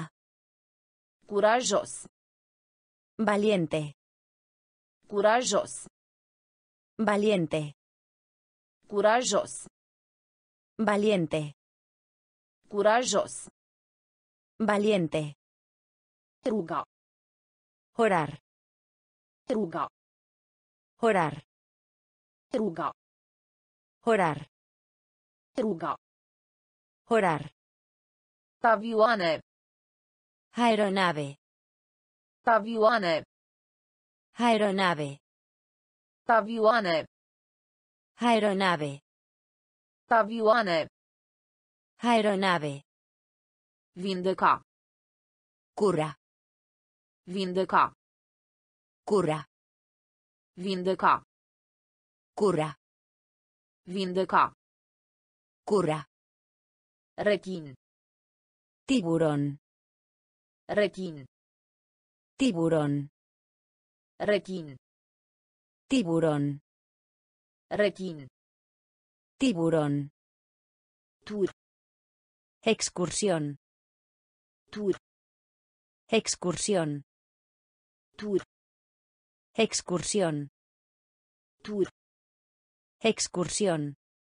Curajos. Valiente. Curajos. Valiente. Curajos. Valiente. Curajos. Valiente. Ruga. Orar. Ruga. Orar. Ruga. Orar. Ruga. Orar. Avioane. Aeronave. Avioane. Aeronave. Avioane. Aeronave. Avioane. Aeronave. Vindeca. Cura. Vindeca. Cura. Vindeca. Cura. Vindeca. Cura. Rechin. Tiburón. Rechin. Tiburón. Rechin. Tiburón. Rechin. Tiburón. Tour. Excursión. Tour. Excursión. Tour. Excursión. Tour. Excursión.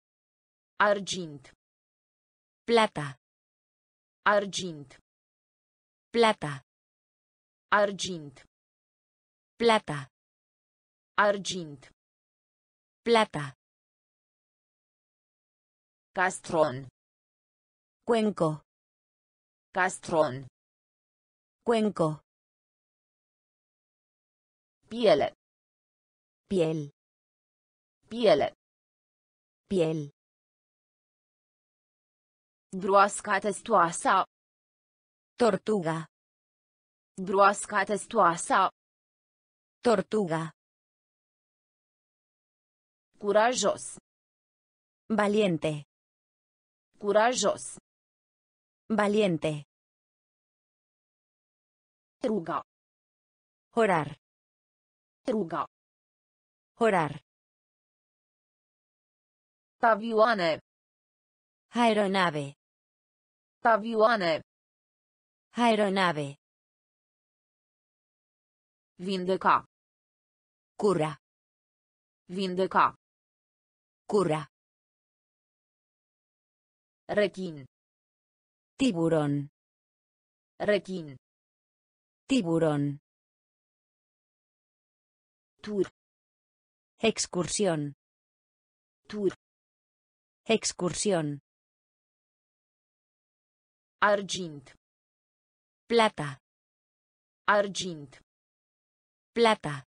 Argint. Plata. Argint. Plata. Argint. Plata. Argint. Plata. Castron. Cuenco. Castron. Cuenco. Piele. Piel. Piele. Piel. Broasca testoasa. Tortuga. Broasca testoasa. Tortuga. Curajos. Valiente. Curajos. Valiente. Ruga. Orar. Ruga. Orar. Avioane. Aeronave. Avioane. Aeronave. Vindeca. Cura. Vindeca. Cura. Rechin. Tiburón. Rechin. Tiburón. Tour. Excursión. Tour. Excursión. Argint. Plata. Argint. Plata.